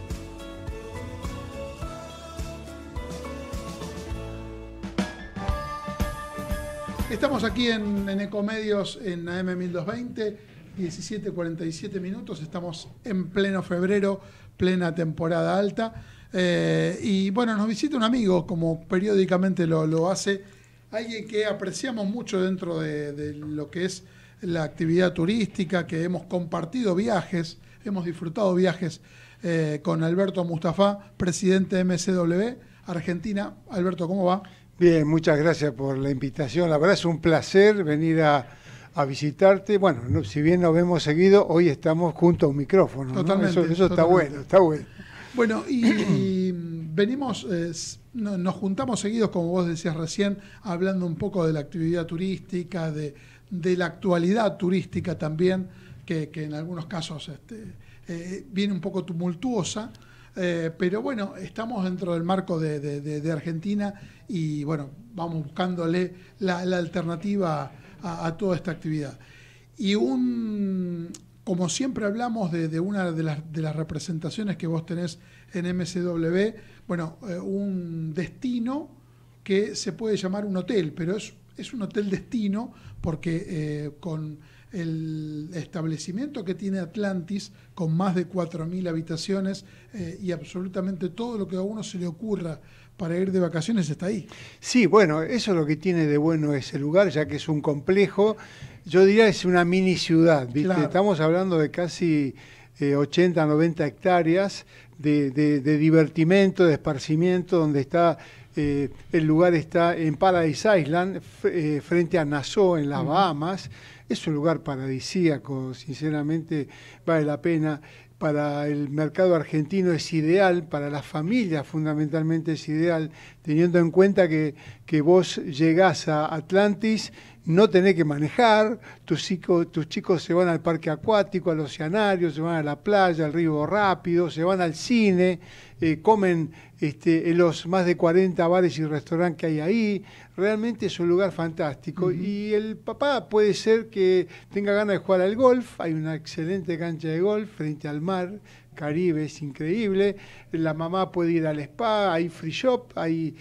[SPEAKER 2] Estamos aquí en Ecomedios en AM 1220, 17:47 minutos. Estamos en pleno febrero, plena temporada alta. Y bueno, nos visita un amigo, como periódicamente lo hace, alguien que apreciamos mucho dentro de lo que es la actividad turística, que hemos compartido viajes, hemos disfrutado viajes con Alberto Mustafa, presidente de MCW Argentina. Alberto, ¿cómo va?
[SPEAKER 16] Bien, muchas gracias por la invitación. La verdad es un placer venir a visitarte. Bueno, no, si bien nos vemos seguido, hoy estamos junto a un micrófono.
[SPEAKER 2] Totalmente.
[SPEAKER 16] ¿No? Eso
[SPEAKER 2] totalmente.
[SPEAKER 16] Está bueno.
[SPEAKER 2] Bueno, y venimos, nos juntamos seguidos, como vos decías recién, hablando un poco de la actividad turística, de la actualidad turística también, que en algunos casos viene un poco tumultuosa. Pero bueno, estamos dentro del marco de Argentina y bueno, vamos buscándole la alternativa a toda esta actividad. Y un como siempre hablamos de una de las representaciones que vos tenés en MCW, bueno, un destino que se puede llamar un hotel, pero es un hotel destino porque con el establecimiento que tiene Atlantis, con más de 4.000 habitaciones y absolutamente todo lo que a uno se le ocurra para ir de vacaciones está ahí.
[SPEAKER 16] Sí, bueno, eso es lo que tiene de bueno ese lugar, ya que es un complejo, yo diría es una mini ciudad, ¿viste? Claro. Estamos hablando de casi 80, 90 hectáreas de divertimento, de esparcimiento, donde está... el lugar está en Paradise Island, frente a Nassau, en las Bahamas. Es un lugar paradisíaco, sinceramente vale la pena. Para el mercado argentino es ideal, para las familias fundamentalmente es ideal, teniendo en cuenta que vos llegás a Atlantis, no tenés que manejar, tus chicos se van al parque acuático, al oceanario, se van a la playa, al río rápido, se van al cine, comen en los más de 40 bares y restaurantes que hay ahí. Realmente es un lugar fantástico. Y el papá puede ser que tenga ganas de jugar al golf, hay una excelente cancha de golf frente al mar Caribe, es increíble. La mamá puede ir al spa, hay free shop, hay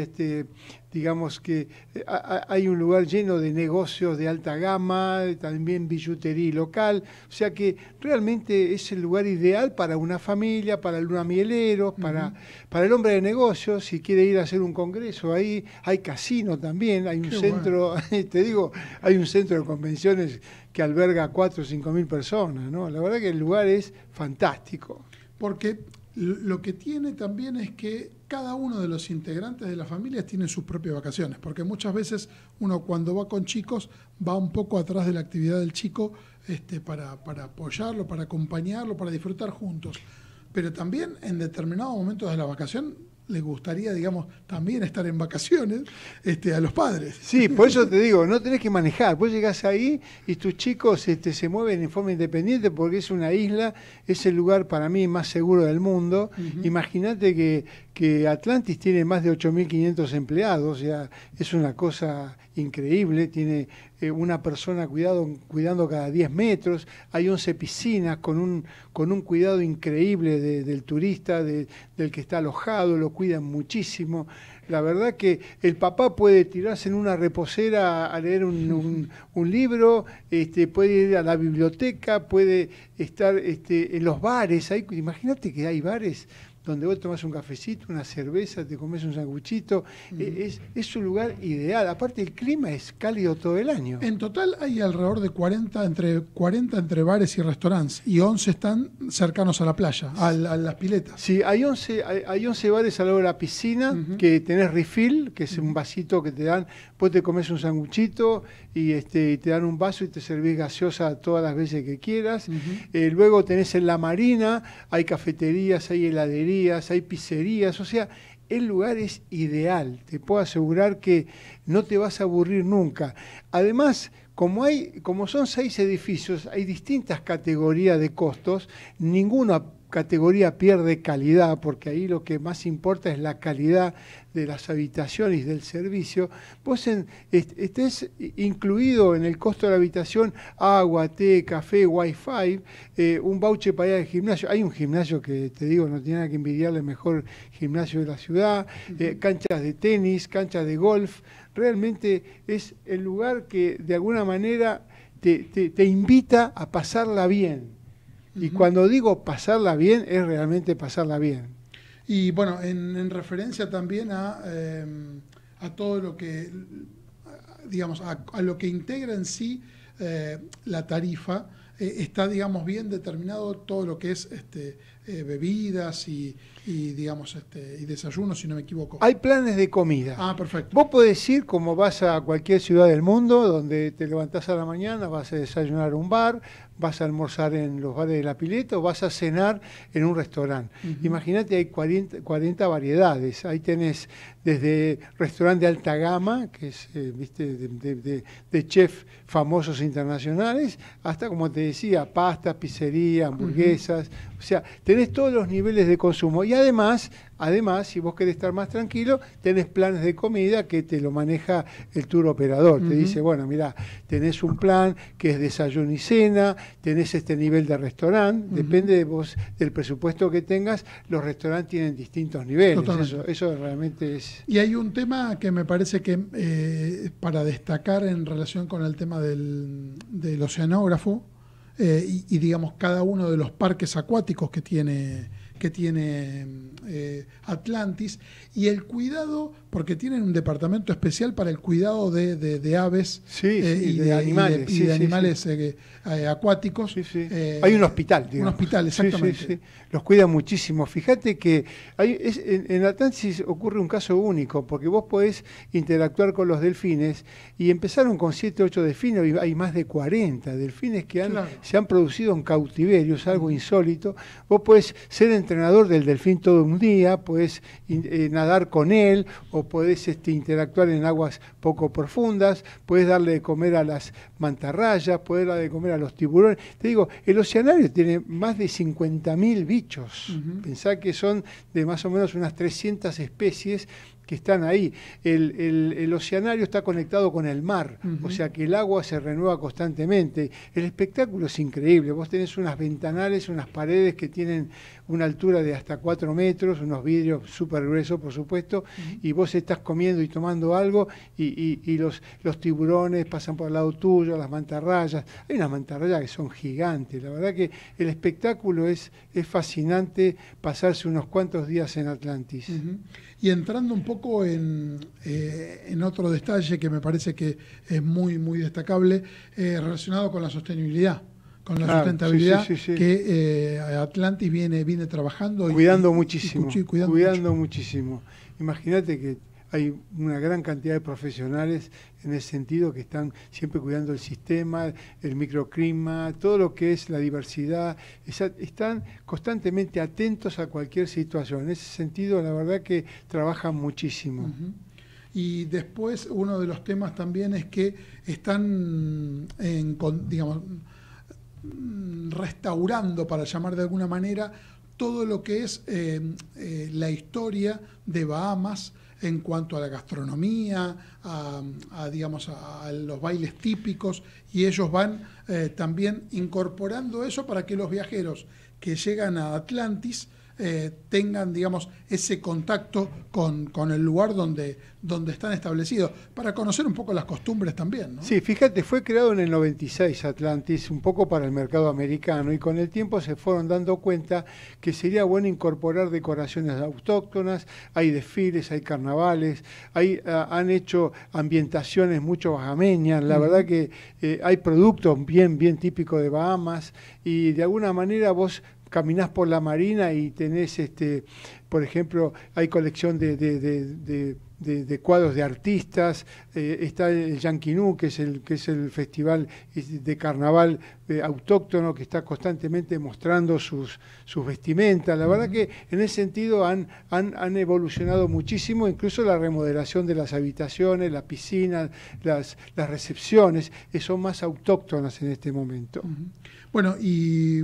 [SPEAKER 16] digamos que hay un lugar lleno de negocios de alta gama, también billutería local, o sea que realmente es el lugar ideal para una familia, para el lunamielero, para el hombre de negocios, si quiere ir a hacer un congreso, ahí hay casino también, hay un centro, te digo, hay un centro de convenciones que alberga a 4 o 5 mil personas, ¿no? La verdad que el lugar es fantástico.
[SPEAKER 2] Porque lo que tiene también es que cada uno de los integrantes de las familias tiene sus propias vacaciones, porque muchas veces uno cuando va con chicos va un poco atrás de la actividad del chico para apoyarlo, para acompañarlo, para disfrutar juntos. Pero también en determinados momentos de la vacación les gustaría, digamos, también estar en vacaciones a los padres.
[SPEAKER 16] Sí, por eso te digo, no tenés que manejar. Vos llegás ahí y tus chicos se mueven en forma independiente porque es una isla, es el lugar para mí más seguro del mundo. Imagínate que Atlantis tiene más de 8.500 empleados, o sea, es una cosa increíble, tiene una persona cuidando cada 10 metros, hay 11 piscinas con un cuidado increíble del turista, del que está alojado, lo cuidan muchísimo. La verdad que el papá puede tirarse en una reposera a leer un libro, puede ir a la biblioteca, puede estar en los bares. Imagínate que hay bares donde vos tomás un cafecito, una cerveza, te comes un sanguchito, es un lugar ideal. Aparte el clima es cálido todo el año.
[SPEAKER 2] En total hay alrededor de 40 entre bares y restaurantes, y 11 están cercanos a la playa, a las piletas.
[SPEAKER 16] Sí, hay 11 bares al lado de la piscina, que tenés refill, que es un vasito que te dan, vos te comes un sanguchito y te dan un vaso y te servís gaseosa todas las veces que quieras. Luego tenés en la marina, hay cafeterías, hay heladerías, hay pizzerías, o sea, el lugar es ideal, te puedo asegurar que no te vas a aburrir nunca. Además, como son 6 edificios, hay distintas categorías de costos, ninguna categoría pierde calidad, porque ahí lo que más importa es la calidad de las habitaciones y del servicio. Vos estés incluido en el costo de la habitación agua, té, café, wifi, un voucher para ir al gimnasio. Hay un gimnasio que, te digo, no tiene nada que envidiarle, el mejor gimnasio de la ciudad, canchas de tenis, canchas de golf. Realmente es el lugar que de alguna manera te invita a pasarla bien. Y cuando digo pasarla bien, es realmente pasarla bien.
[SPEAKER 2] Y bueno, en referencia también a todo lo que, digamos, a lo que integra en sí la tarifa, está, digamos, bien determinado todo lo que es bebidas y digamos, y desayunos, si no me equivoco.
[SPEAKER 16] Hay planes de comida.
[SPEAKER 2] Ah, perfecto.
[SPEAKER 16] Vos podés ir como vas a cualquier ciudad del mundo, donde te levantás a la mañana, vas a desayunar a un bar, vas a almorzar en los bares de la pileta o vas a cenar en un restaurante. Imagínate, hay 40 variedades. Ahí tenés desde restaurante de alta gama, que es de chefs famosos internacionales, hasta, como te decía, pastas, pizzería, hamburguesas. O sea, tenés todos los niveles de consumo y además, si vos querés estar más tranquilo, tenés planes de comida que te lo maneja el tour operador. Te dice, bueno, mirá, tenés un plan que es desayuno y cena, tenés este nivel de restaurante, depende de vos, del presupuesto que tengas, los restaurantes tienen distintos niveles. Eso realmente es...
[SPEAKER 2] Y hay un tema que me parece que para destacar en relación con el tema del oceanógrafo, y digamos cada uno de los parques acuáticos que tiene Atlantis, y el cuidado, porque tienen un departamento especial para el cuidado de aves y de animales acuáticos.
[SPEAKER 16] Hay un hospital, digamos.
[SPEAKER 2] Un hospital, exactamente.
[SPEAKER 16] Los cuidan muchísimo. Fíjate que en Atlantis ocurre un caso único, porque vos podés interactuar con los delfines, y empezaron con 7, 8 delfines, y hay más de 40 delfines que se han producido en cautiverio, es algo insólito. Vos podés ser entrenador del delfín todo un día, podés nadar con él, o podés interactuar en aguas poco profundas, podés darle de comer a las mantarrayas, podés darle de comer a los tiburones. Te digo, el oceanario tiene más de 50.000 bichos. Pensá que son de más o menos unas 300 especies que están ahí. El oceanario está conectado con el mar, o sea que el agua se renueva constantemente. El espectáculo es increíble. Vos tenés unas ventanales, unas paredes que tienen una altura de hasta 4 metros, unos vidrios súper gruesos, por supuesto, y vos estás comiendo y tomando algo, y los tiburones pasan por el lado tuyo, las mantarrayas. Hay unas mantarrayas que son gigantes. La verdad que el espectáculo es fascinante, pasarse unos cuantos días en Atlantis.
[SPEAKER 2] Y entrando un poco en otro detalle que me parece que es muy, muy destacable, relacionado con la sostenibilidad, con la sustentabilidad que Atlantis viene trabajando.
[SPEAKER 16] Cuidando muchísimo. Cuidando muchísimo. Imagínate que hay una gran cantidad de profesionales en ese sentido que están siempre cuidando el sistema, el microclima, todo lo que es la diversidad. Están constantemente atentos a cualquier situación. En ese sentido, la verdad que trabajan muchísimo.
[SPEAKER 2] Y después, uno de los temas también es que están, restaurando, para llamar de alguna manera, todo lo que es la historia de Bahamas en cuanto a la gastronomía, a los bailes típicos, y ellos van también incorporando eso para que los viajeros que llegan a Atlantis tengan, digamos, ese contacto con el lugar donde están establecidos, para conocer un poco las costumbres también, ¿no?
[SPEAKER 16] Sí, fíjate, fue creado en el 96 Atlantis, un poco para el mercado americano, y con el tiempo se fueron dando cuenta que sería bueno incorporar decoraciones autóctonas. Hay desfiles, hay carnavales, han hecho ambientaciones mucho bahameñas. La verdad que hay productos bien típicos de Bahamas, y de alguna manera vos caminás por la marina y tenés, por ejemplo, hay colección de cuadros de artistas, está el Yanquinú, que es el festival de carnaval autóctono, que está constantemente mostrando sus vestimentas. La verdad que en ese sentido han evolucionado muchísimo, incluso la remodelación de las habitaciones, las piscinas, las recepciones, son más autóctonas en este momento.
[SPEAKER 2] Bueno, y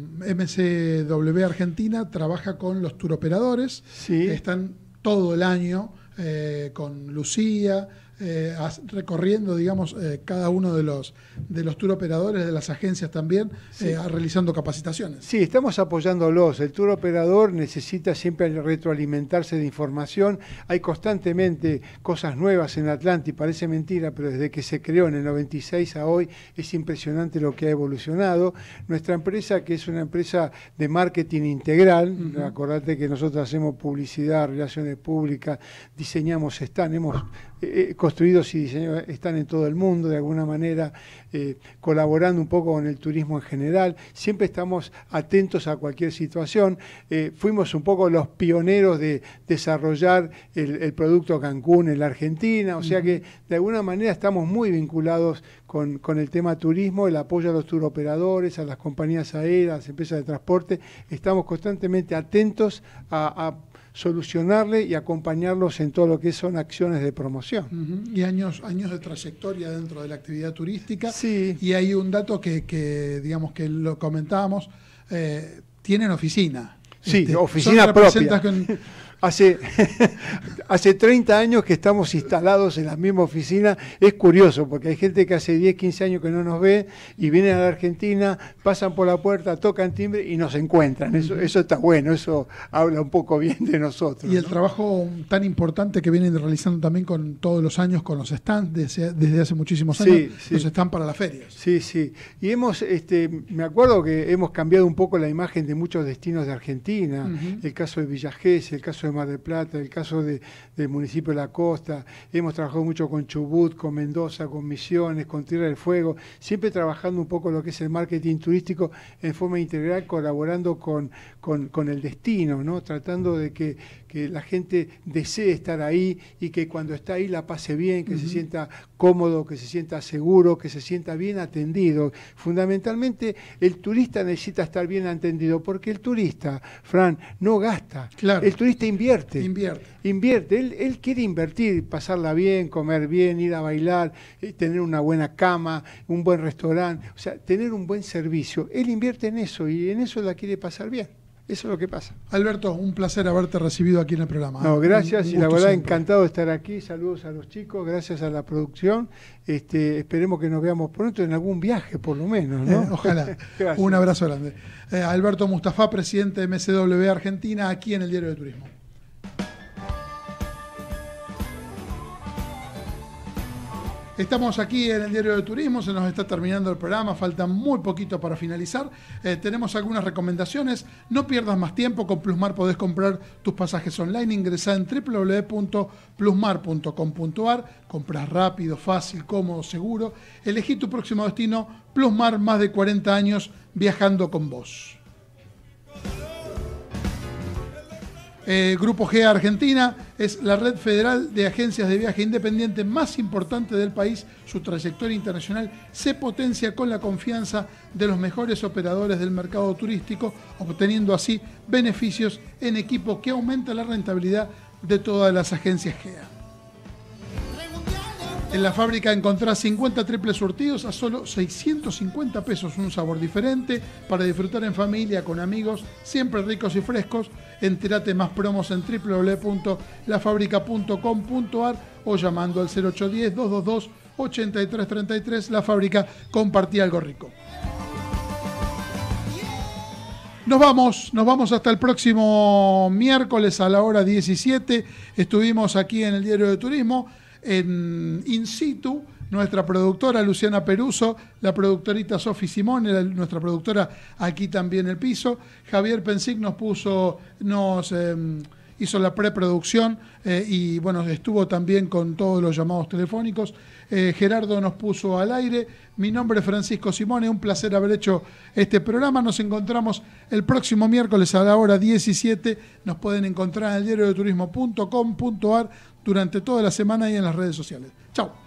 [SPEAKER 2] MCW Argentina trabaja con los turoperadores, están todo el año con Lucía, recorriendo, digamos, cada uno de los turoperadores, de las agencias también, realizando capacitaciones.
[SPEAKER 16] Sí, estamos apoyándolos. El turoperador necesita siempre retroalimentarse de información. Hay constantemente cosas nuevas en Atlantis, parece mentira, pero desde que se creó en el 96 a hoy es impresionante lo que ha evolucionado. Nuestra empresa, que es una empresa de marketing integral, acordate que nosotros hacemos publicidad, relaciones públicas, diseñamos hemos construidos y diseñados, están en todo el mundo de alguna manera, colaborando un poco con el turismo en general. Siempre estamos atentos a cualquier situación. Fuimos un poco los pioneros de desarrollar el producto Cancún en la Argentina, o sea que de alguna manera estamos muy vinculados con el tema turismo, el apoyo a los turoperadores, a las compañías aéreas, a las empresas de transporte. Estamos constantemente atentos a solucionarle y acompañarlos en todo lo que son acciones de promoción.
[SPEAKER 2] Y años de trayectoria dentro de la actividad turística. Y hay un dato que digamos que lo comentábamos, tienen oficina.
[SPEAKER 16] Sí, oficina propia. Hace 30 años que estamos instalados en la misma oficina. Es curioso porque hay gente que hace 10, 15 años que no nos ve y vienen a la Argentina, pasan por la puerta, tocan timbre y nos encuentran. Eso está bueno, eso habla un poco bien de nosotros.
[SPEAKER 2] Y el trabajo tan importante que vienen realizando también con todos los años con los stands desde hace muchísimos años, los stands para las ferias.
[SPEAKER 16] Sí, sí. Y hemos, me acuerdo que hemos cambiado un poco la imagen de muchos destinos de Argentina. El caso de Villa Gesell, el caso de Mar del Plata, el caso del municipio de La Costa. Hemos trabajado mucho con Chubut, con Mendoza, con Misiones, con Tierra del Fuego, siempre trabajando un poco lo que es el marketing turístico en forma integral, colaborando con el destino, ¿no? Tratando de que la gente desee estar ahí y que cuando está ahí la pase bien, que se sienta cómodo, que se sienta seguro, que se sienta bien atendido. Fundamentalmente, el turista necesita estar bien atendido porque el turista, Fran, no gasta.
[SPEAKER 2] Claro.
[SPEAKER 16] El turista invierte. Él quiere invertir, pasarla bien, comer bien, ir a bailar, tener una buena cama, un buen restaurante, o sea, tener un buen servicio. Él invierte en eso y en eso la quiere pasar bien. Eso es lo que pasa.
[SPEAKER 2] Alberto, un placer haberte recibido aquí en el programa.
[SPEAKER 16] No, gracias y la verdad encantado de estar aquí. Saludos a los chicos, gracias a la producción. Esperemos que nos veamos pronto en algún viaje, por lo menos, ¿no?
[SPEAKER 2] Ojalá. Un abrazo grande. Alberto Mustafa, presidente de MSW Argentina, aquí en el Diario de Turismo. Estamos aquí en el Diario de Turismo, se nos está terminando el programa, falta muy poquito para finalizar. Tenemos algunas recomendaciones. No pierdas más tiempo, con Plusmar podés comprar tus pasajes online. Ingresá en www.plusmar.com.ar. Comprás rápido, fácil, cómodo, seguro. Elegí tu próximo destino. Plusmar, más de 40 años viajando con vos. Grupo GEA Argentina es la red federal de agencias de viaje independiente más importante del país. Su trayectoria internacional se potencia con la confianza de los mejores operadores del mercado turístico, obteniendo así beneficios en equipo que aumenta la rentabilidad de todas las agencias GEA. En la fábrica encontrás 50 triples surtidos a solo 650 pesos, un sabor diferente para disfrutar en familia, con amigos, siempre ricos y frescos. Entérate más promos en www.lafabrica.com.ar o llamando al 0810-222-8333. La Fábrica, compartí algo rico. Nos vamos hasta el próximo miércoles a la hora 17. Estuvimos aquí en el Diario de Turismo, en in situ, nuestra productora Luciana Peruso, la productorita Sofi Simone, nuestra productora aquí también el piso. Javier Pensic nos hizo la preproducción y bueno, estuvo también con todos los llamados telefónicos. Gerardo nos puso al aire. Mi nombre es Francisco Simone, un placer haber hecho este programa. Nos encontramos el próximo miércoles a la hora 17. Nos pueden encontrar en el diariodeturismo.com.ar durante toda la semana y en las redes sociales. Chao.